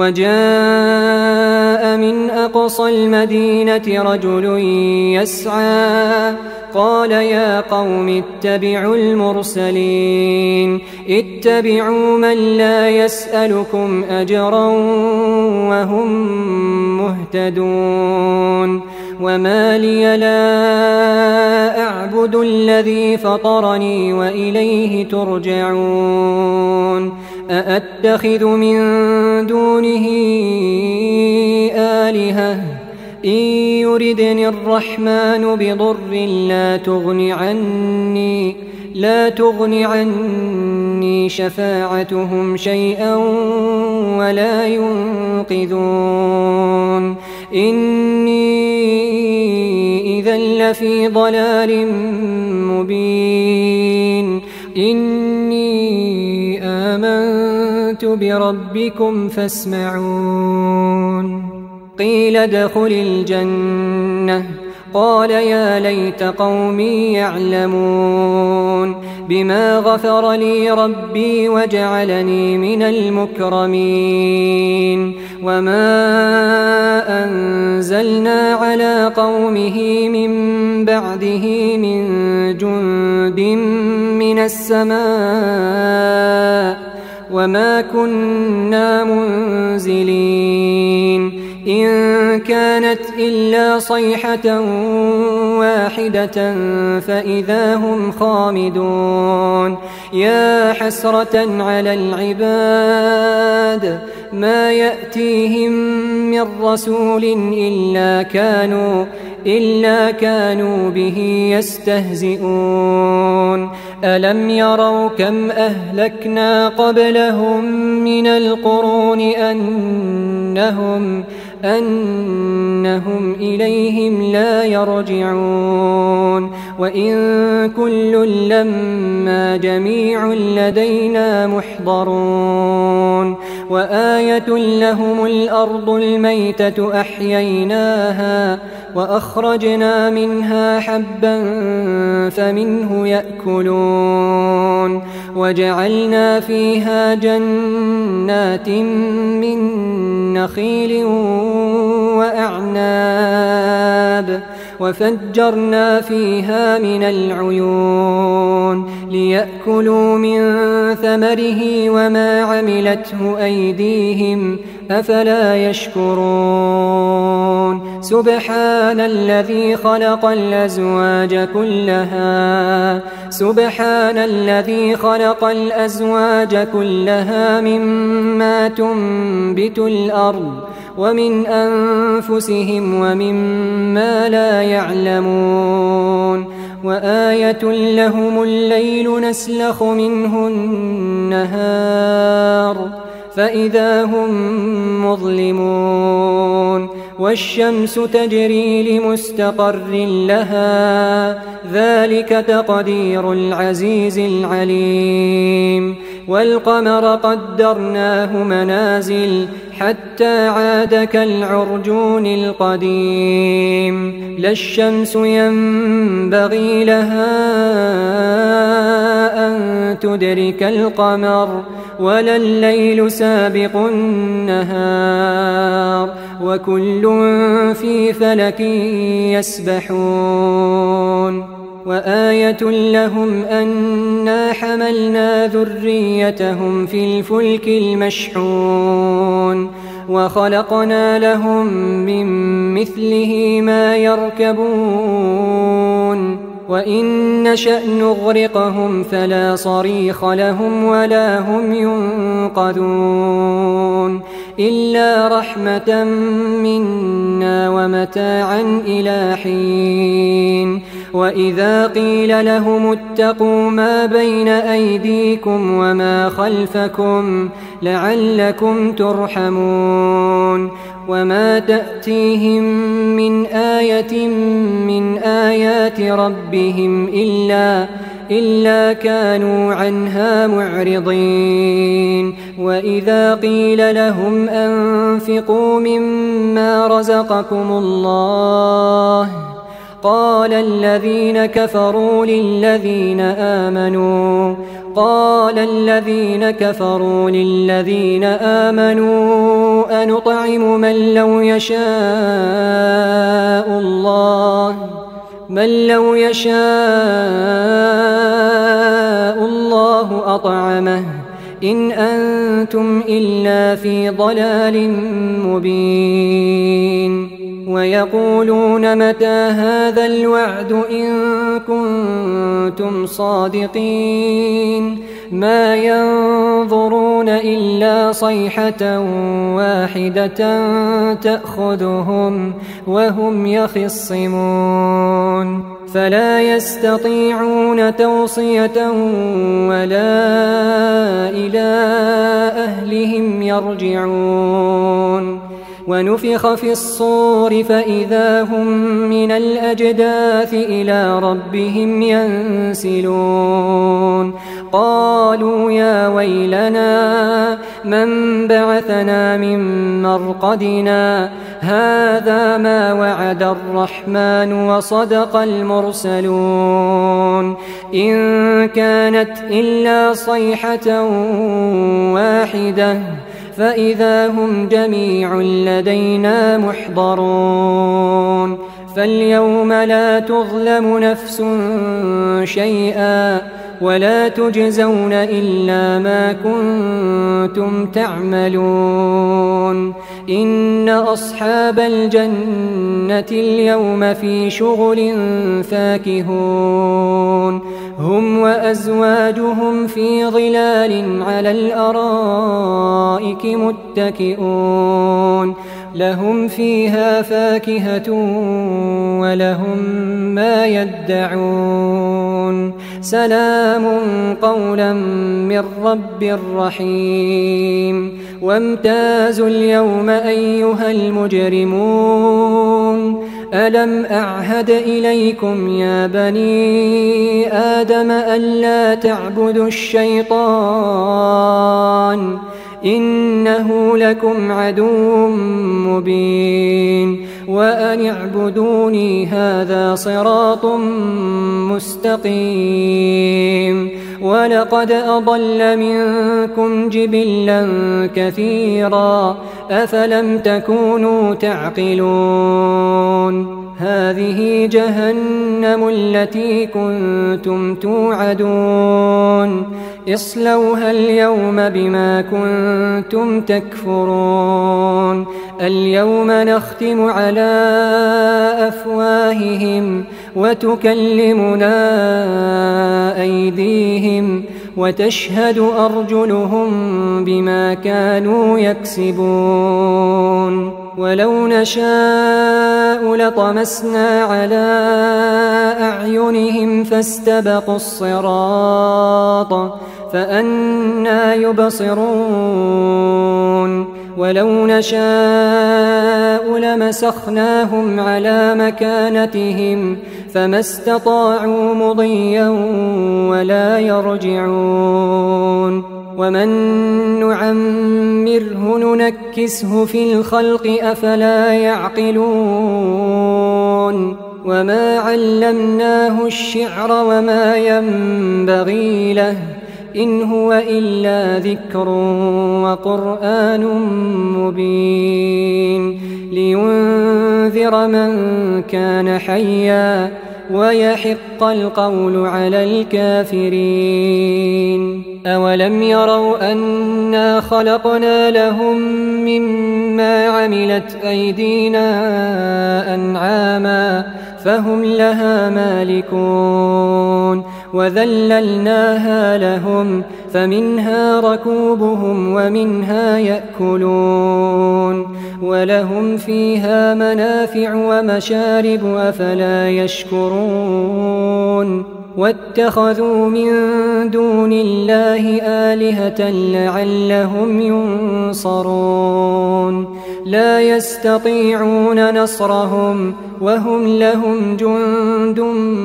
وجاء من أقصى المدينة رجل يسعى قال يا قوم اتبعوا المرسلين اتبعوا من لا يسألكم أجرا وهم مهتدون وما لي لا أعبد الذي فطرني وإليه ترجعون أأتخذ من دونه آلهة إن يردني الرحمن بضر لا تغن عني شفاعتهم شيئا ولا ينقذون إني إذا لفي ضلال مبين إني آمنت بربكم فاسمعون قيل ادخل الجنة قال يا ليت قومي يعلمون بما غفر لي ربي وجعلني من المكرمين وما أنزلنا على قومه من بعده من جند من السماء وما كنا منزلين إن كانت إلا صيحة واحدة فإذا هم خامدون يا حسرة على العباد ما يأتيهم من رسول إلا كانوا به يستهزئون ألم يروا كم أهلكنا قبلهم من القرون أنهم إليهم لا يرجعون وإن كل لما جميع لدينا محضرون وآية لهم الأرض الميتة أحييناها وأخرجنا منها حبا فمنه يأكلون وجعلنا فيها جنات من نخيل وأعناب وفجرنا فيها من العيون ليأكلوا من ثمره وما عملته أيديهم أفلا يشكرون سبحان الذي خلق الأزواج كلها مما تنبت الأرض ومن أنفسهم ومما لا يعلمون وآية لهم الليل نسلخ منه النهار فإذا هم مظلمون والشمس تجري لمستقر لها ذلك تقدير العزيز العليم والقمر قدرناه منازل حتى عاد كالعرجون القديم لا الشمس ينبغي لها أن تدرك القمر ولا الليل سابق النهار وكل في فلك يسبحون وآية لهم أنا حملنا ذريتهم في الفلك المشحون وخلقنا لهم من مثله ما يركبون وإن نشأ نغرقهم فلا صريخ لهم ولا هم ينقذون إلا رحمة منا ومتاعا إلى حين. وإذا قيل لهم اتقوا ما بين أيديكم وما خلفكم لعلكم ترحمون. وما تأتيهم من آية من آيات ربهم إلا كانوا عنها معرضين. وإذا قيل لهم أنفقوا مما رزقكم الله قال الذين كفروا للذين آمنوا أنطعم من لو يشاء الله أطعمه إن أنتم إلا في ضلال مبين. ويقولون متى هذا الوعد إن كنتم صادقين ما ينظرون إلا صيحة واحدة تأخذهم وهم يخصمون فلا يستطيعون توصية ولا إلى أهلهم يرجعون. ونفخ في الصور فإذا هم من الأجداث إلى ربهم ينسلون. قالوا يا ويلنا من بعثنا من مرقدنا هذا ما وعد الرحمن وصدق المرسلون إن كانت إلا صيحة واحدة فإذا هم جميع لدينا محضرون. فاليوم لا تظلم نفس شيئا ولا تجزون إلا ما كنتم تعملون. إن أصحاب الجنة اليوم في شغل فاكهون هم وأزواجهم في ظلال على الأرائك متكئون لهم فيها فاكهة ولهم ما يدعون سلام قولا من رب رحيم. وامتازوا اليوم أيها المجرمون ألم أعهد إليكم يا بني آدم ألا تعبدوا الشيطان إنه لكم عدو مبين وأن اعبدوني هذا صراط مستقيم. ولقد أضل منكم جبلا كثيرا أفلم تكونوا تعقلون. هذه جهنم التي كنتم توعدون اصلوها اليوم بما كنتم تكفرون. اليوم نختم على أفواههم وتكلمنا أيديهم وتشهد أرجلهم بما كانوا يكسبون. ولو نشاء لطمسنا على أعينهم فاستبقوا الصراط فأنى يبصرون. ولو نشاء لمسخناهم على مكانتهم فما استطاعوا مضيا ولا يرجعون. ومن نعمره ننكسه في الخلق أفلا يعقلون. وما علمناه الشعر وما ينبغي له إن هو إلا ذكر وقرآن مبين لينذر من كان حيا ويحق القول على الكافرين. أولم يروا أنا خلقنا لهم مما عملت أيدينا أنعاما فهم لها مالكون وذللناها لهم فمنها ركوبهم ومنها يأكلون ولهم فيها منافع ومشارب أفلا يشكرون واتخذوا من دون الله آلهة لعلهم ينصرون لا يستطيعون نصرهم وهم لهم جند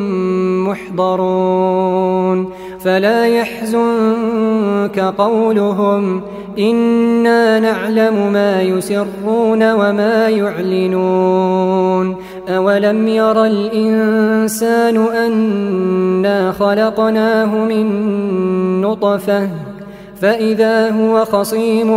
محضرون فلا يحزنك قولهم إنا نعلم ما يسرون وما يعلنون أولم ير الإنسان أنا خلقناه من نطفة فإذا هو خصيم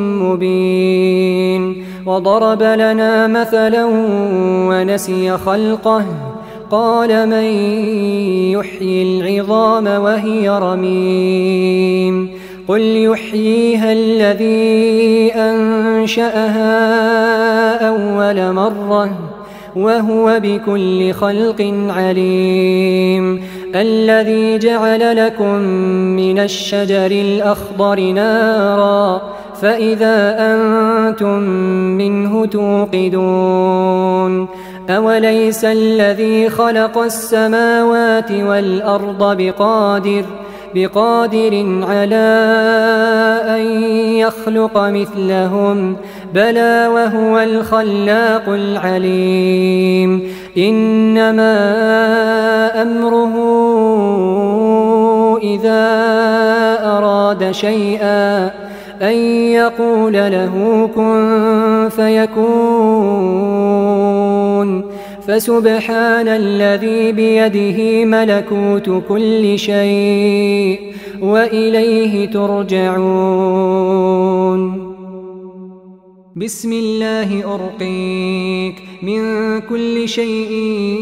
مبين وضرب لنا مثلا ونسي خلقه قال من يحيي العظام وهي رميم قل يحييها الذي أنشأها أول مرة وهو بكل خلق عليم الذي جعل لكم من الشجر الأخضر نارا فإذا أنتم منه توقدون أوليس الذي خلق السماوات والأرض بقادر على أن يخلق مثلهم بلى وهو الخلاق العليم إنما أمره إذا أراد شيئا أن يقول له كن فيكون فسبحان الذي بيده ملكوت كل شيء وإليه ترجعون بسم الله أرقيك من كل شيء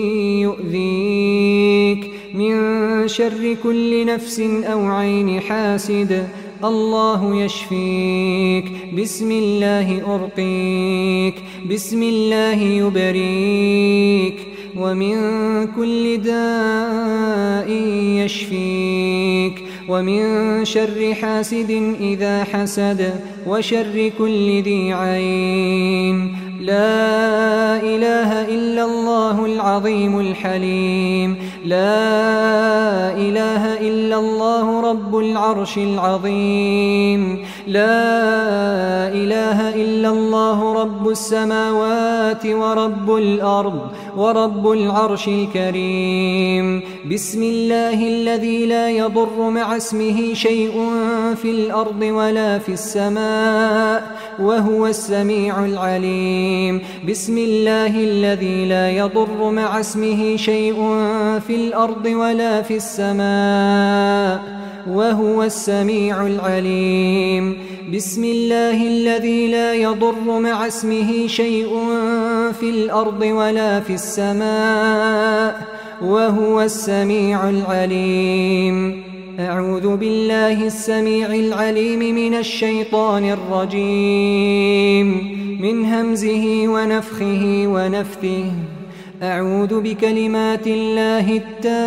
يؤذيك من شر كل نفس أو عين حاسد الله يشفيك بسم الله أرقيك بسم الله يبريك ومن كل داء يشفيك ومن شر حاسد إذا حسد وشر كل ذي عين لا إله إلا الله العظيم الحليم لا إله إلا الله رب العرش العظيم لا إله إلا الله رب السماوات ورب الأرض ورب العرش الكريم بسم الله الذي لا يضر مع اسمه شيء في الأرض ولا في السماء وهو السميع العليم بسم الله الذي لا يضر مع اسمه شيء في الأرض ولا في السماء وهو السميع العليم بسم الله الذي لا يضر مع اسمه شيء في الأرض ولا في السماء وهو السميع العليم أعوذ بالله السميع العليم من الشيطان الرجيم من همزه ونفخه ونفثه أعوذ بكلمات الله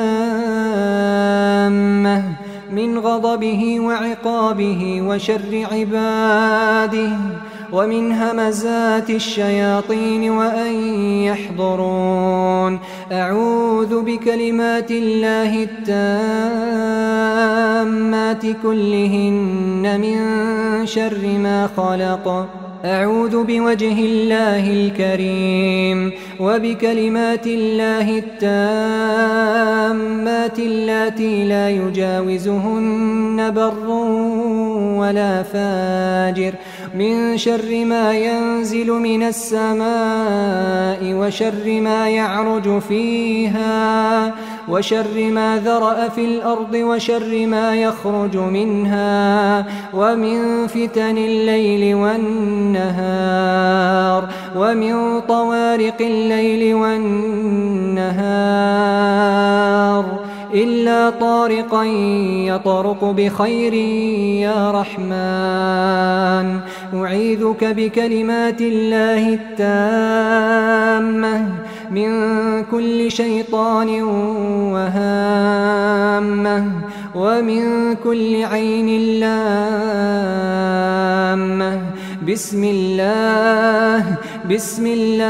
التامة من غضبه وعقابه وشر عباده ومن همزات الشياطين وأن يحضرون أعوذ بكلمات الله التامات كلهن من شر ما خلق أعوذ بوجه الله الكريم وبكلمات الله التامات اللاتي لا يجاوزهن بر ولا فاجر من شر ما ينزل من السماء وشر ما يعرج فيها وشر ما ذرأ في الأرض وشر ما يخرج منها ومن فتن الليل والنهار ومن طوارق الليل والنهار إلا طارقا يطرق بخير يا رحمن أعيذك بكلمات الله التامة من كل شيطان وهامة ومن كل عين لامة بسم الله بسم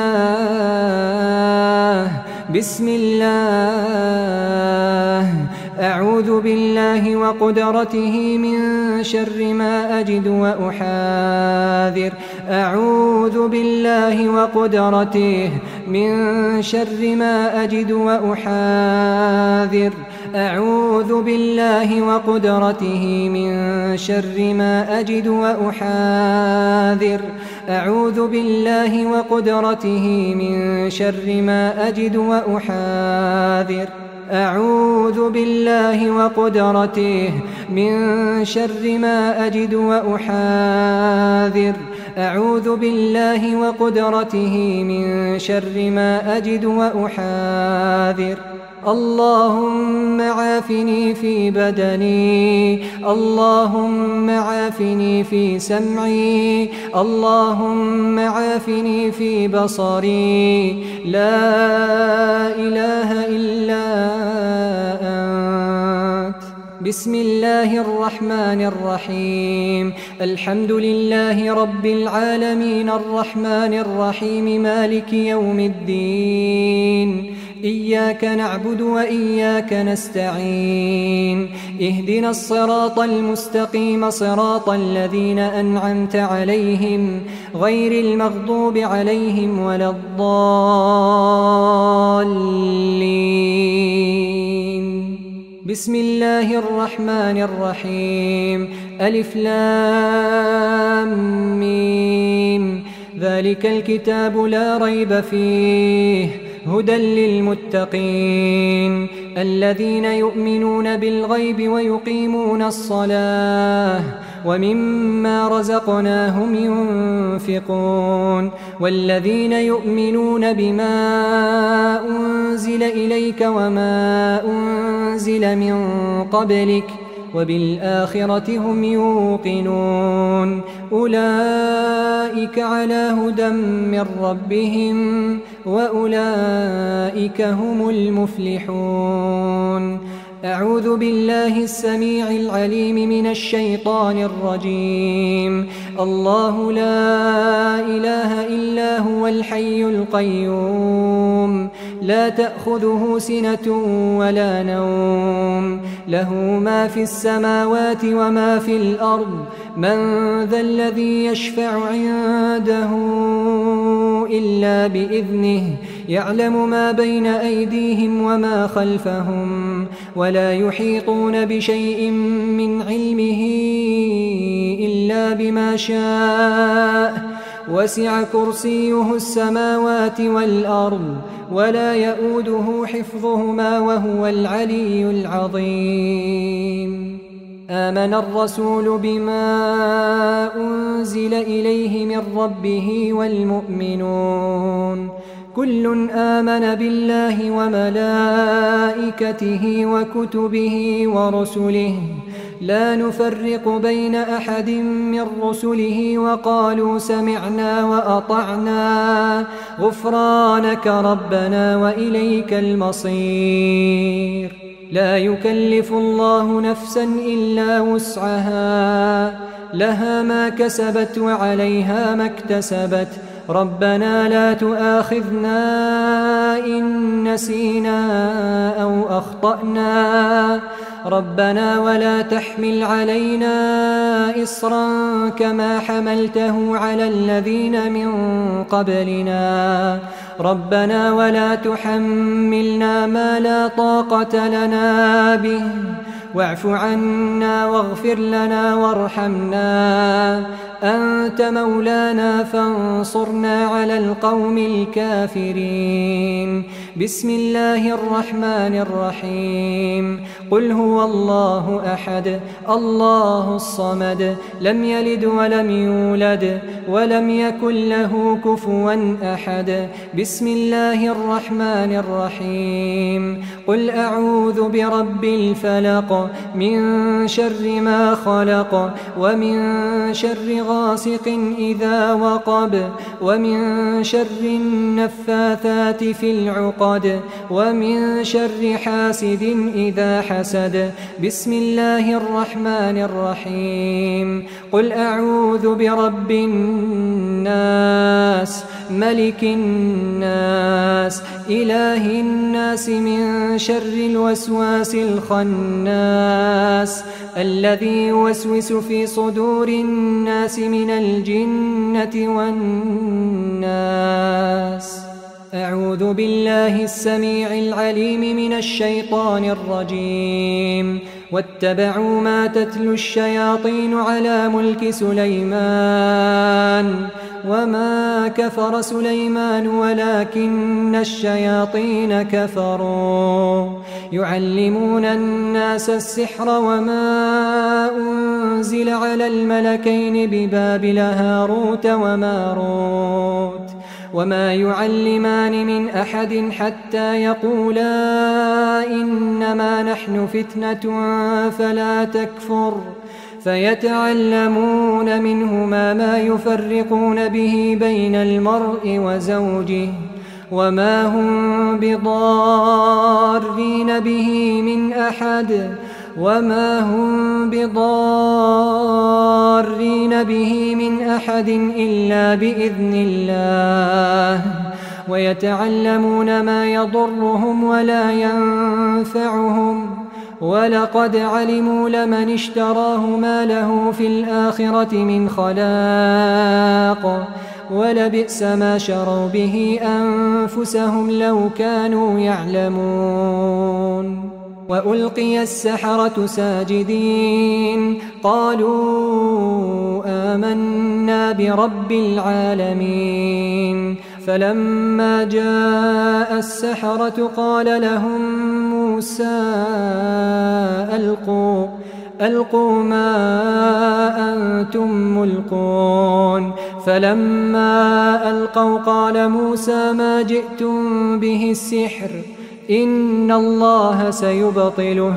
الله بسم الله أعوذ بالله وقدرته من شر ما أجد وأحاذر أعوذ بالله وقدرته من شر ما أجد وأحاذر أعوذ بالله وقدرته من شر ما أجد وأحاذر أعوذ بالله وقدرته من شر ما أجد وأحاذر أعوذ بالله وقدرته من شر ما أجد وأحاذر أعوذ بالله وقدرته من شر ما أجد وأحاذر اللهم عافني في بدني اللهم عافني في سمعي اللهم عافني في بصري لا إله إلا أنت بسم الله الرحمن الرحيم الحمد لله رب العالمين الرحمن الرحيم مالك يوم الدين إياك نعبد وإياك نستعين اهدنا الصراط المستقيم صراط الذين أنعمت عليهم غير المغضوب عليهم ولا الضالين بسم الله الرحمن الرحيم ألف لام ميم ذلك الكتاب لا ريب فيه هدى للمتقين الذين يؤمنون بالغيب ويقيمون الصلاة ومما رزقناهم ينفقون والذين يؤمنون بما أنزل إليك وما أنزل من قبلك وبالآخرة هم يوقنون أولئك على هدى من ربهم وأولئك هم المفلحون أعوذ بالله السميع العليم من الشيطان الرجيم الله لا إله إلا هو الحي القيوم لا تأخذه سنة ولا نوم له ما في السماوات وما في الأرض من ذا الذي يشفع عنده إلا بإذنه يعلم ما بين أيديهم وما خلفهم ولا يحيطون بشيء من علمه إلا بما شاء وسع كرسيه السماوات والأرض ولا يؤوده حفظهما وهو العلي العظيم آمن الرسول بما أنزل إليه من ربه والمؤمنون كل آمن بالله وملائكته وكتبه ورسله لا نفرق بين أحد من رسله وقالوا سمعنا وأطعنا غفرانك ربنا وإليك المصير لا يكلف الله نفسا إلا وسعها لها ما كسبت وعليها ما اكتسبت ربنا لا تؤاخذنا إن نسينا أو أخطأنا ربنا ولا تحمل علينا إصرا كما حملته على الذين من قبلنا ربنا ولا تحملنا ما لا طاقة لنا به واعف عنا واغفر لنا وارحمنا أنت مولانا فانصرنا على القوم الكافرين بسم الله الرحمن الرحيم قل هو الله أحد الله الصمد لم يلد ولم يولد ولم يكن له كفوا أحد بسم الله الرحمن الرحيم قل أعوذ برب الفلق من شر ما خلق ومن شر غاسق إذا وقب ومن شر النفاثات في العقد ومن شر حاسد إذا حسد. بسم الله الرحمن الرحيم. قل أعوذ برب الناس ملك الناس إله الناس من شر الوسواس الخناس الذي يوسوس في صدور الناس من الجنة والناس. أعوذ بالله السميع العليم من الشيطان الرجيم. واتبعوا ما تتلو الشياطين على ملك سليمان وما كفر سليمان ولكن الشياطين كفروا يعلمون الناس السحر وما أنزل على الملكين ببابل هاروت وماروت وما يعلمان من أحد حتى يقولا إنما نحن فتنة فلا تكفر فيتعلمون منهما ما يفرقون به بين المرء وزوجه وما هم بضارين به من أحد إلا بإذن الله ويتعلمون ما يضرهم ولا ينفعهم ولقد علموا لمن اشتراه ما له في الآخرة من خلاق ولبئس ما شروا به أنفسهم لو كانوا يعلمون. وألقي السحرة ساجدين قالوا آمنا برب العالمين. فلما جاء السحرة قال لهم موسى ألقوا ما أنتم ملقون. فلما ألقوا قال موسى ما جئتم به السحر إن الله سيبطله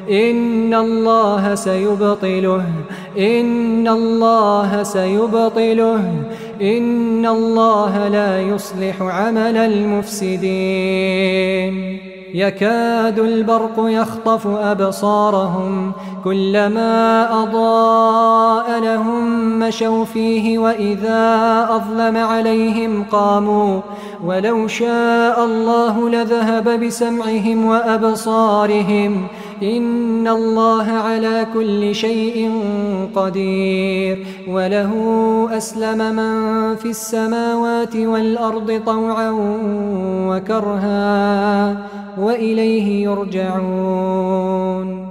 إن الله لا يصلح عمل المفسدين. يكاد البرق يخطف أبصارهم كلما أضاء لهم مشوا فيه وإذا أظلم عليهم قاموا ولو شاء الله لذهب بسمعهم وأبصارهم إن الله على كل شيء قدير. وله أسلم من في السماوات والأرض طوعا وكرها وإليه يرجعون.